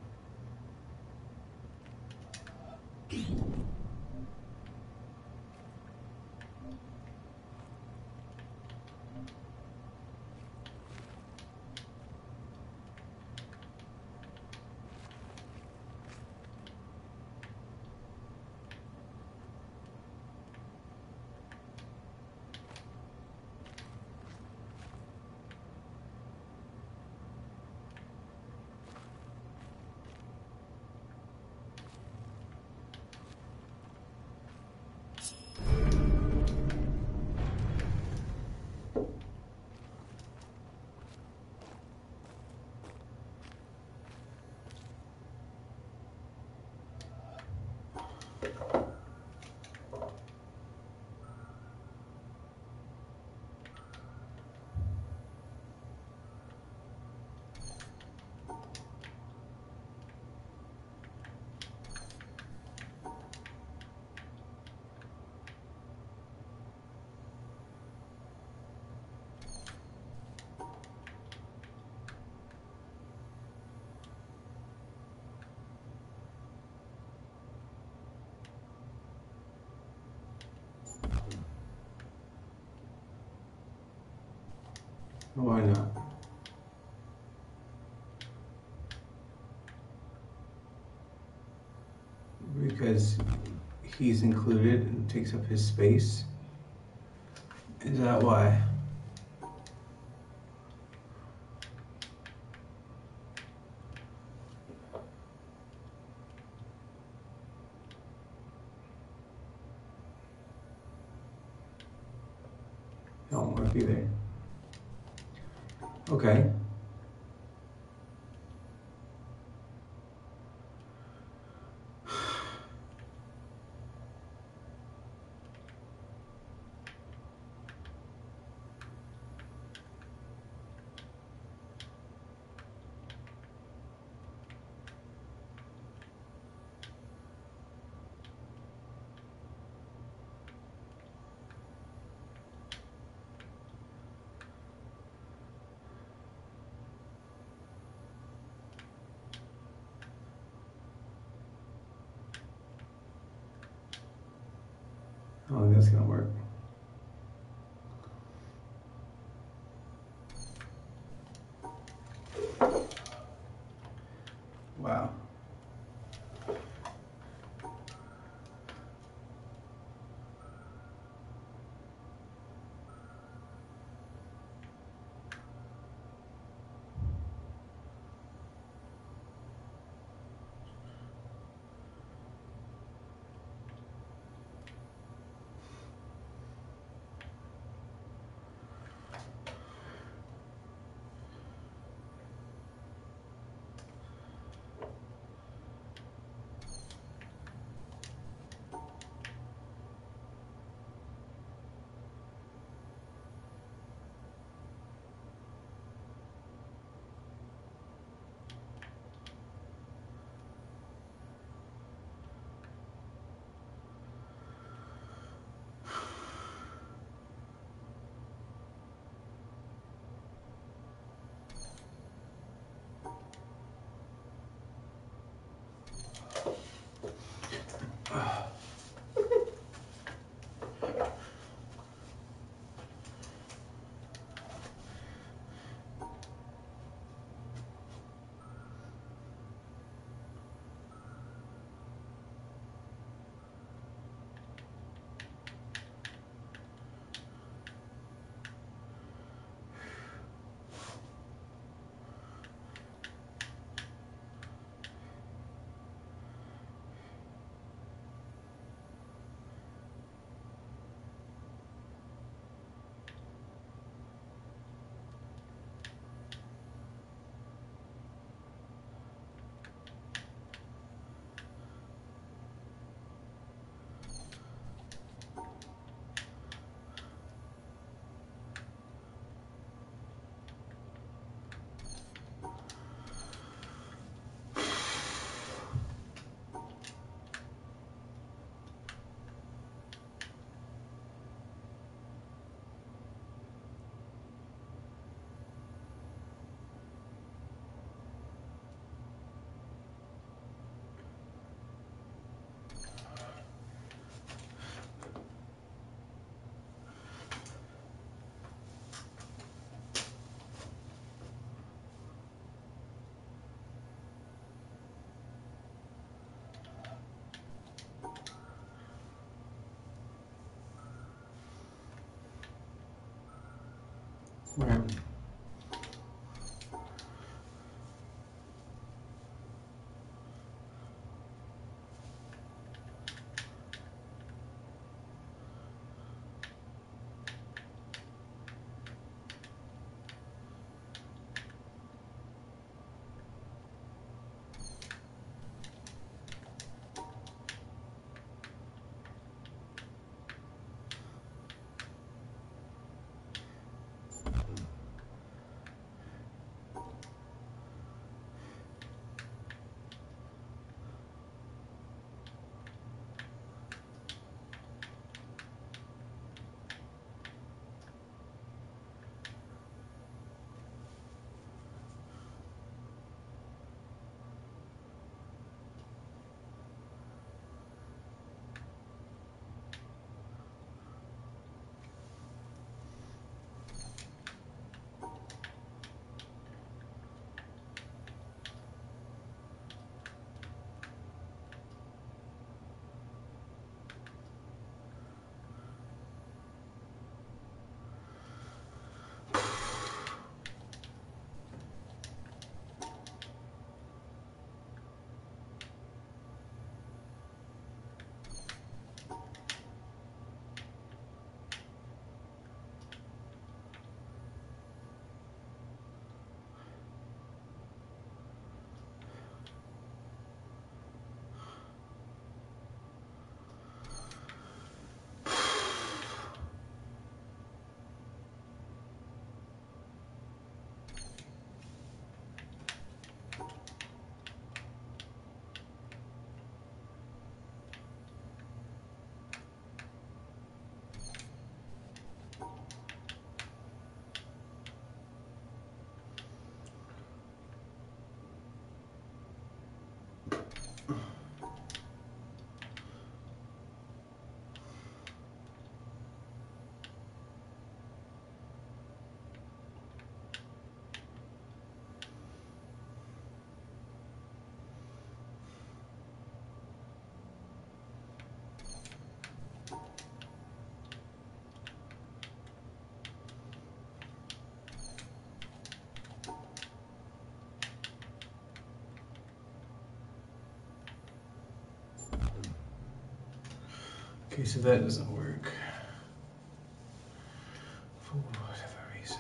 Why not? Because he's included and takes up his space? Is that why? That won't work either. Okay. I don't think that's gonna work. Wow. Right. Okay, so that doesn't work. For whatever reason.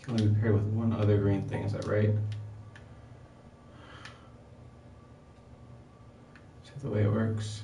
can only be paired with one other green thing, is that right? Is that the way it works?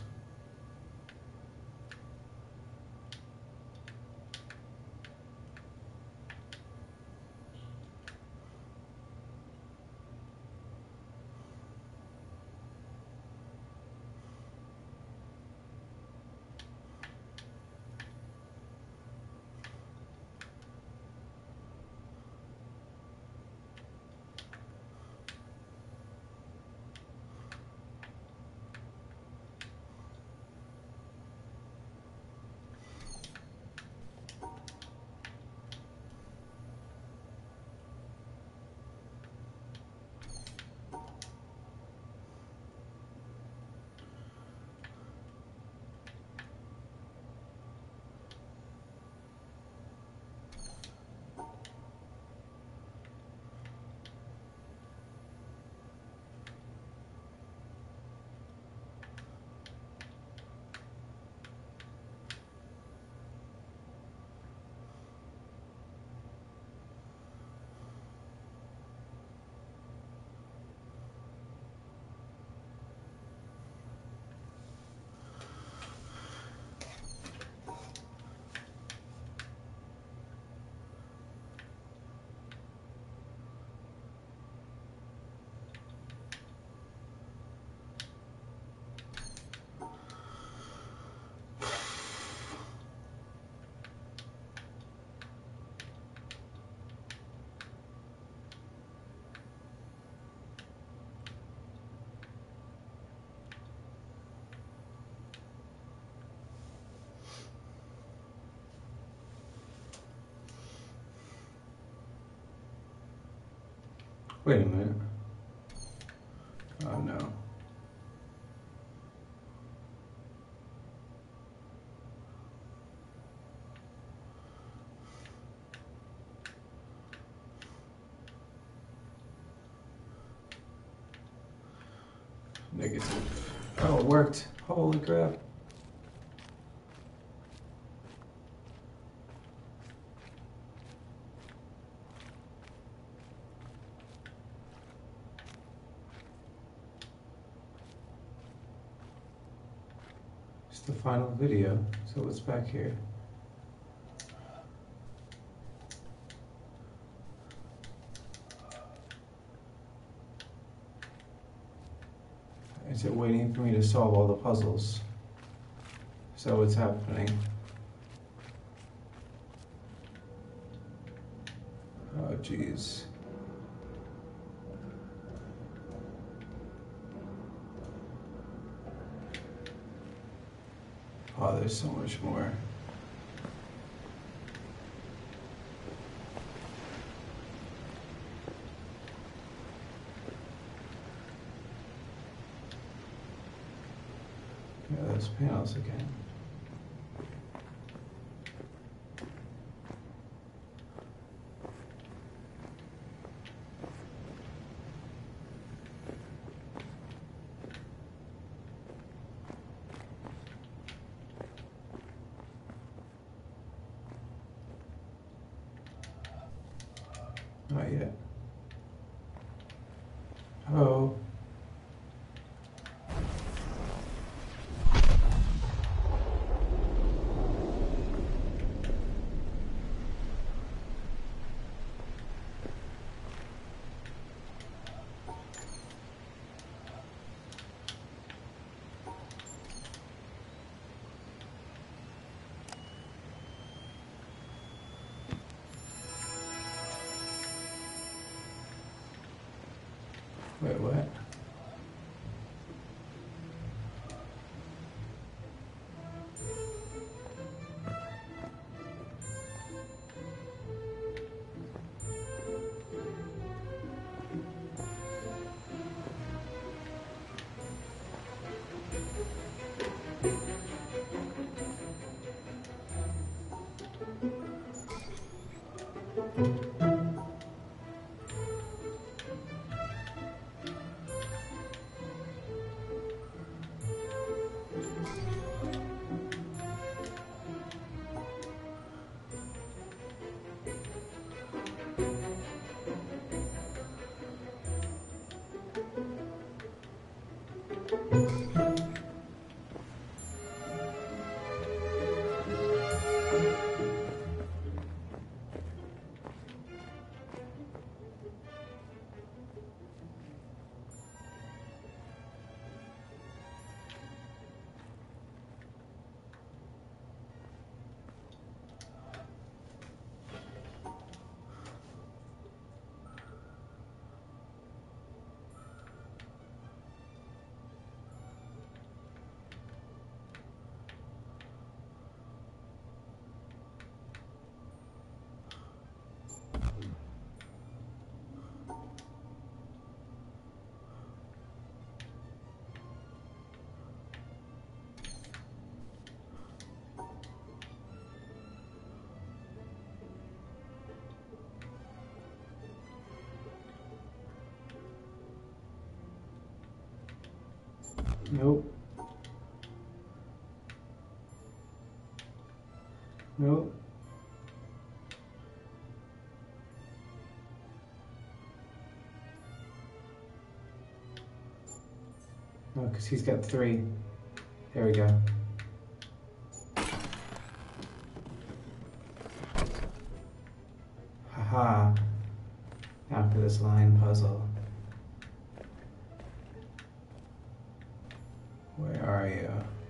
Wait a minute. Oh no. Negative. Oh, it worked. Holy crap. It's the final video. So what's back here? Is it waiting for me to solve all the puzzles? Is that what's happening? Oh, jeez. Oh, there's so much more. Yeah, those panels again. Not yet. Oh. Wait, what? Nope. Nope. No, because he's got three. There we go. Haha. Now for this line puzzle. Where are you?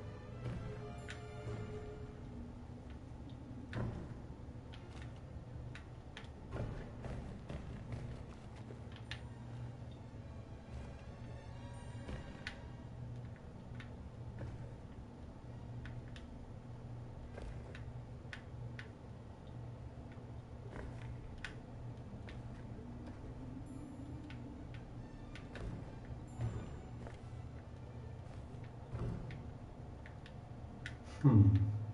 Hmm.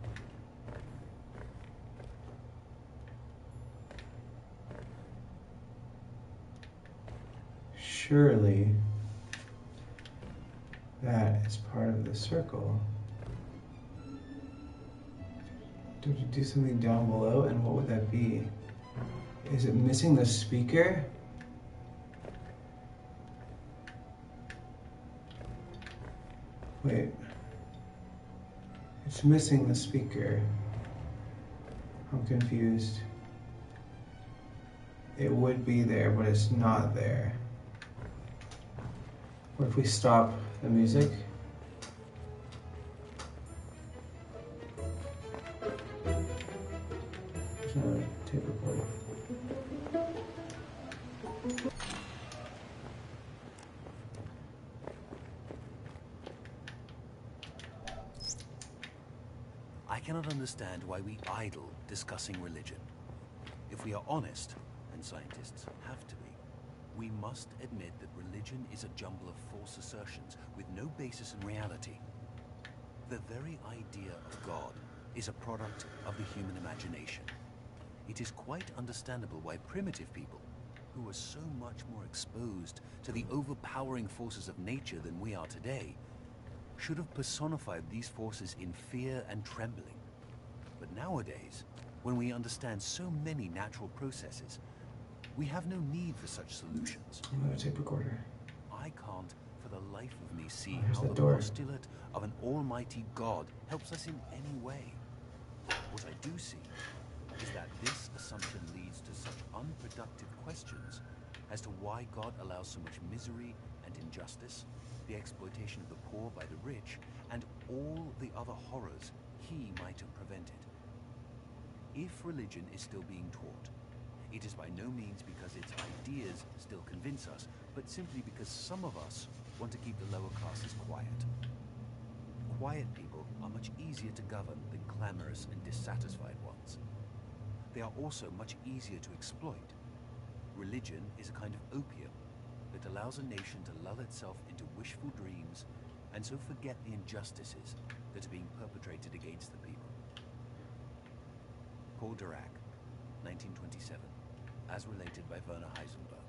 Surely that is part of the circle. Do we do something down below? And what would that be? Is it missing the speaker? Wait. It's missing the speaker. I'm confused. It would be there, but it's not there. What if we stop the music? There's another tape recorder. I cannot understand why we idle discussing religion. If we are honest, and scientists have to be, we must admit that religion is a jumble of false assertions with no basis in reality. The very idea of God is a product of the human imagination. It is quite understandable why primitive people, who were so much more exposed to the overpowering forces of nature than we are today, should have personified these forces in fear and trembling. But nowadays, when we understand so many natural processes, we have no need for such solutions. Another tape recorder. I can't, for the life of me, see Oh, here's how that the door. postulate of an almighty God helps us in any way. What I do see is that this assumption leads to such unproductive questions as to why God allows so much misery and injustice, the exploitation of the poor by the rich, and all the other horrors he might have prevented. If religion is still being taught, it is by no means because its ideas still convince us, but simply because some of us want to keep the lower classes quiet. Quiet people are much easier to govern than clamorous and dissatisfied ones. They are also much easier to exploit. Religion is a kind of opium that allows a nation to lull itself into wishful dreams and so forget the injustices that are being perpetrated against the people. Paul Dirac, nineteen twenty-seven, as related by Werner Heisenberg.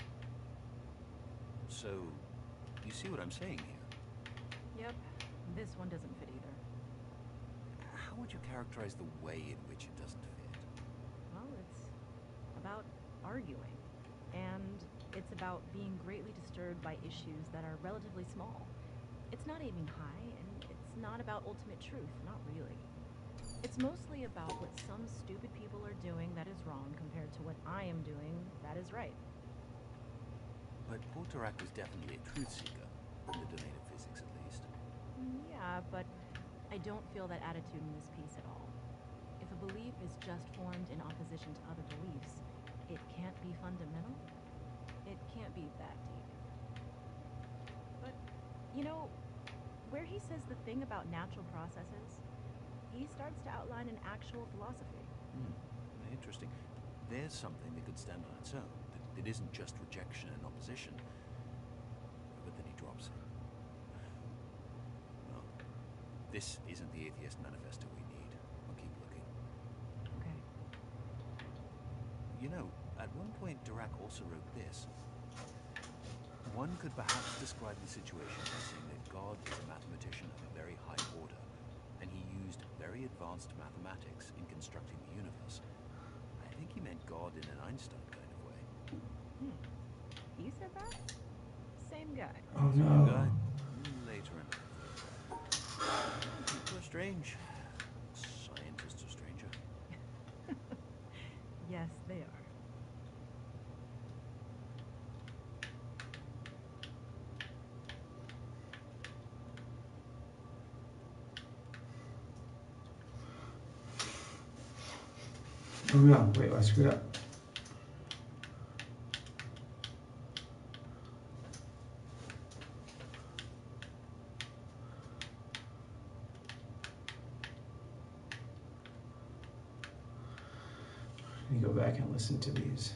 So, you see what I'm saying here? Yep, this one doesn't fit either. How would you characterize the way in which it doesn't fit? Well, it's about arguing. And it's about being greatly disturbed by issues that are relatively small. It's not aiming high, and it's not about ultimate truth, not really. It's mostly about what some stupid people are doing that is wrong compared to what I am doing that is right. But Paul Dirac was definitely a truth seeker, in the domain of physics at least. Yeah, but I don't feel that attitude in this piece at all. If a belief is just formed in opposition to other beliefs, it can't be fundamental. It can't be that deep. But, you know, where he says the thing about natural processes, he starts to outline an actual philosophy. Hmm. Interesting. There's something that could stand on its own, that it isn't just rejection and opposition. But then he drops it. Well, this isn't the Atheist Manifesto we need. I'll keep looking. Okay. You know, at one point Dirac also wrote this. One could perhaps describe the situation by saying that God is a mathematician of a very high order, and he used very advanced mathematics in constructing the universe. I think he meant God in an Einstein kind of way. Hmm. He said that? Same guy. Oh Same no. guy. Later in life. People are strange. Scientists are stranger. Yes, they are. Oh no, wait, I screwed up. Let me go back and listen to these.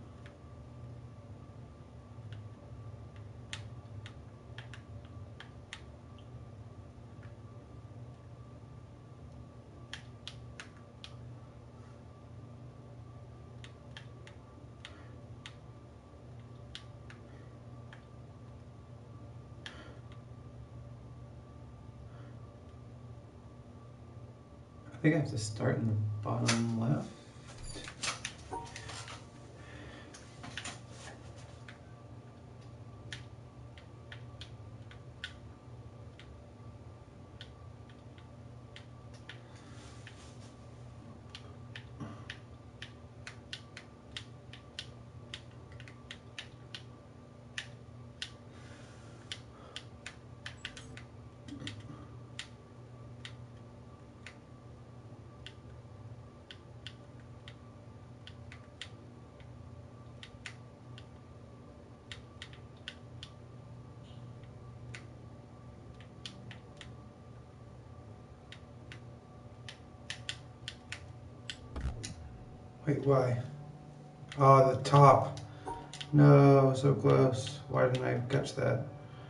I think I have to start in the bottom left. Wait, why? Oh, the top. No, so close. Why didn't I catch that?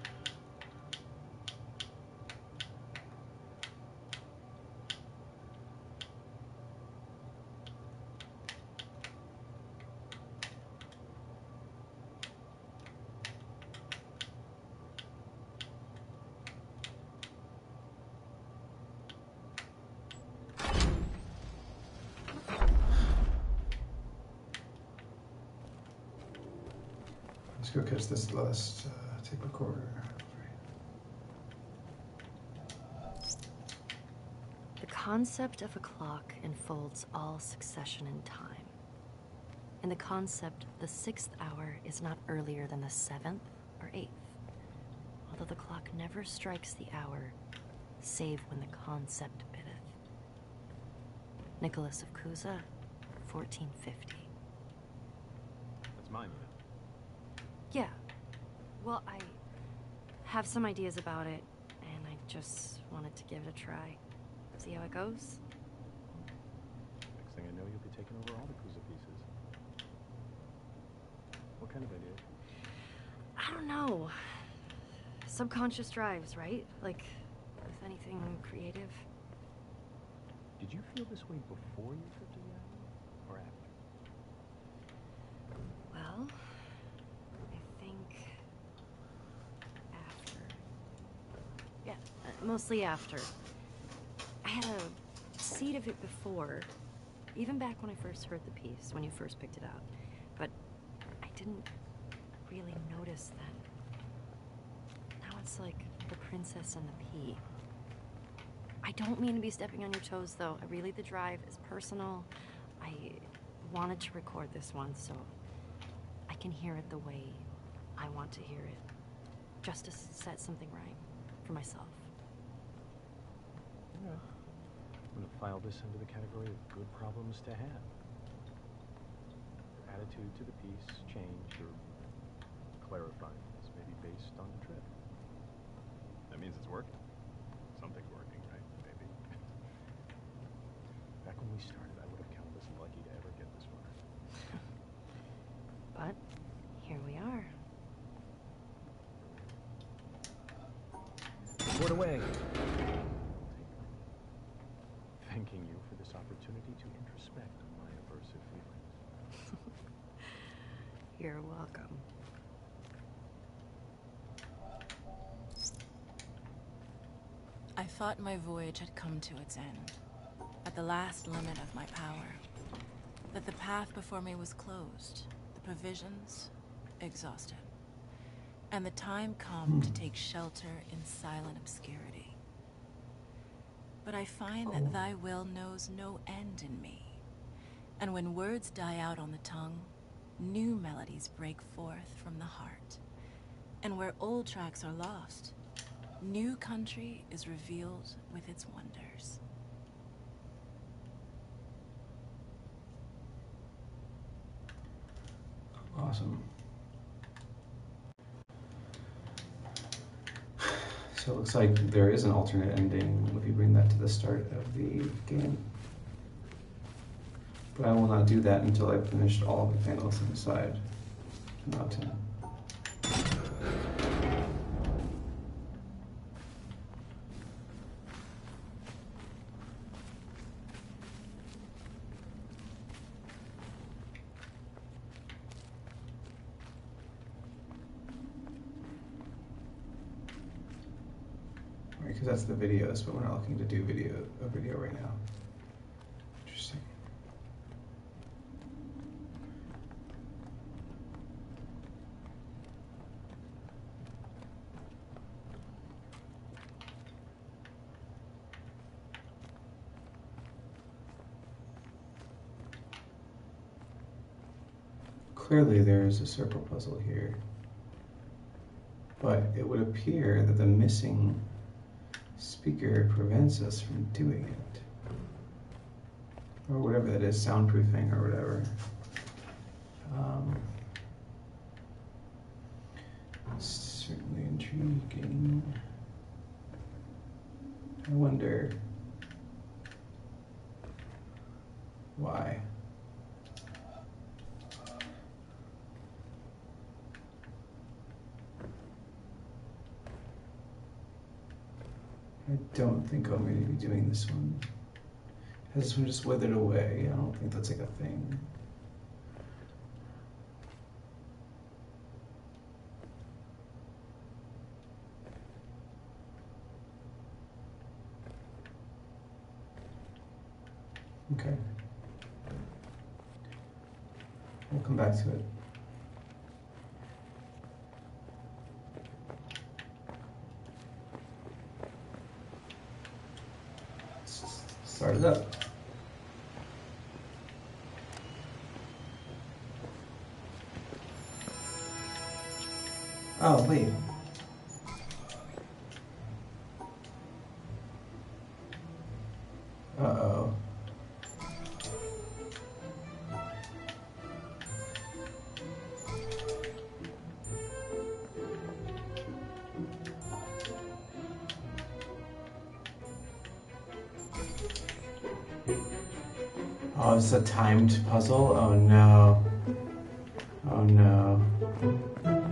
Let's go catch this last uh, tape recorder. The concept of a clock enfolds all succession in time. In the concept, the sixth hour is not earlier than the seventh or eighth, although the clock never strikes the hour, save when the concept biddeth. Nicholas of Cusa, fourteen fifty. That's mine, you know. Yeah. Well, I have some ideas about it, and I just wanted to give it a try. See how it goes? Next thing I know, you'll be taking over all the Cusa pieces. What kind of idea? I don't know. Subconscious drives, right? Like, with anything creative. Did you feel this way before your trip to the island, or after? Well, I think after. Yeah, uh, mostly after. I had a seed of it before, even back when I first heard the piece, when you first picked it out. But I didn't really notice then. Now it's like The Princess and the Pea. I don't mean to be stepping on your toes, though. I really, the drive is personal. I wanted to record this one so I can hear it the way I want to hear it. Just to set something right for myself. All right. I'm gonna file this into the category of good problems to have. Your attitude to the piece changed or clarified is maybe based on the trip. That means it's working. Something's working, right? Maybe. Back when we started, I would have counted us lucky to ever get this far. But here we are. Port away. Thanking you for this opportunity to introspect my aversive feelings. You're welcome. I thought my voyage had come to its end, at the last limit of my power. That the path before me was closed, the provisions exhausted, and the time come to take shelter in silent obscurity. But I find that thy will knows no end in me, and when words die out on the tongue, new melodies break forth from the heart. And where old tracks are lost, new country is revealed with its wonders. Awesome. So it looks like there is an alternate ending if you bring that to the start of the game. But I will not do that until I've finished all the panels inside the mountain. Because that's the videos, but we're not looking to do video a video right now. Interesting. Clearly there is a circle puzzle here, but it would appear that the missing speaker prevents us from doing it. Or whatever that is, soundproofing or whatever. Um, certainly intriguing. I wonder why. I don't think I'm going to be doing this one. Has this one just withered away? I don't think that's like a thing. Okay. We'll come back to it. Start it up. Oh, wait. Uh-oh. Oh, it's a timed puzzle? Oh no. Oh no.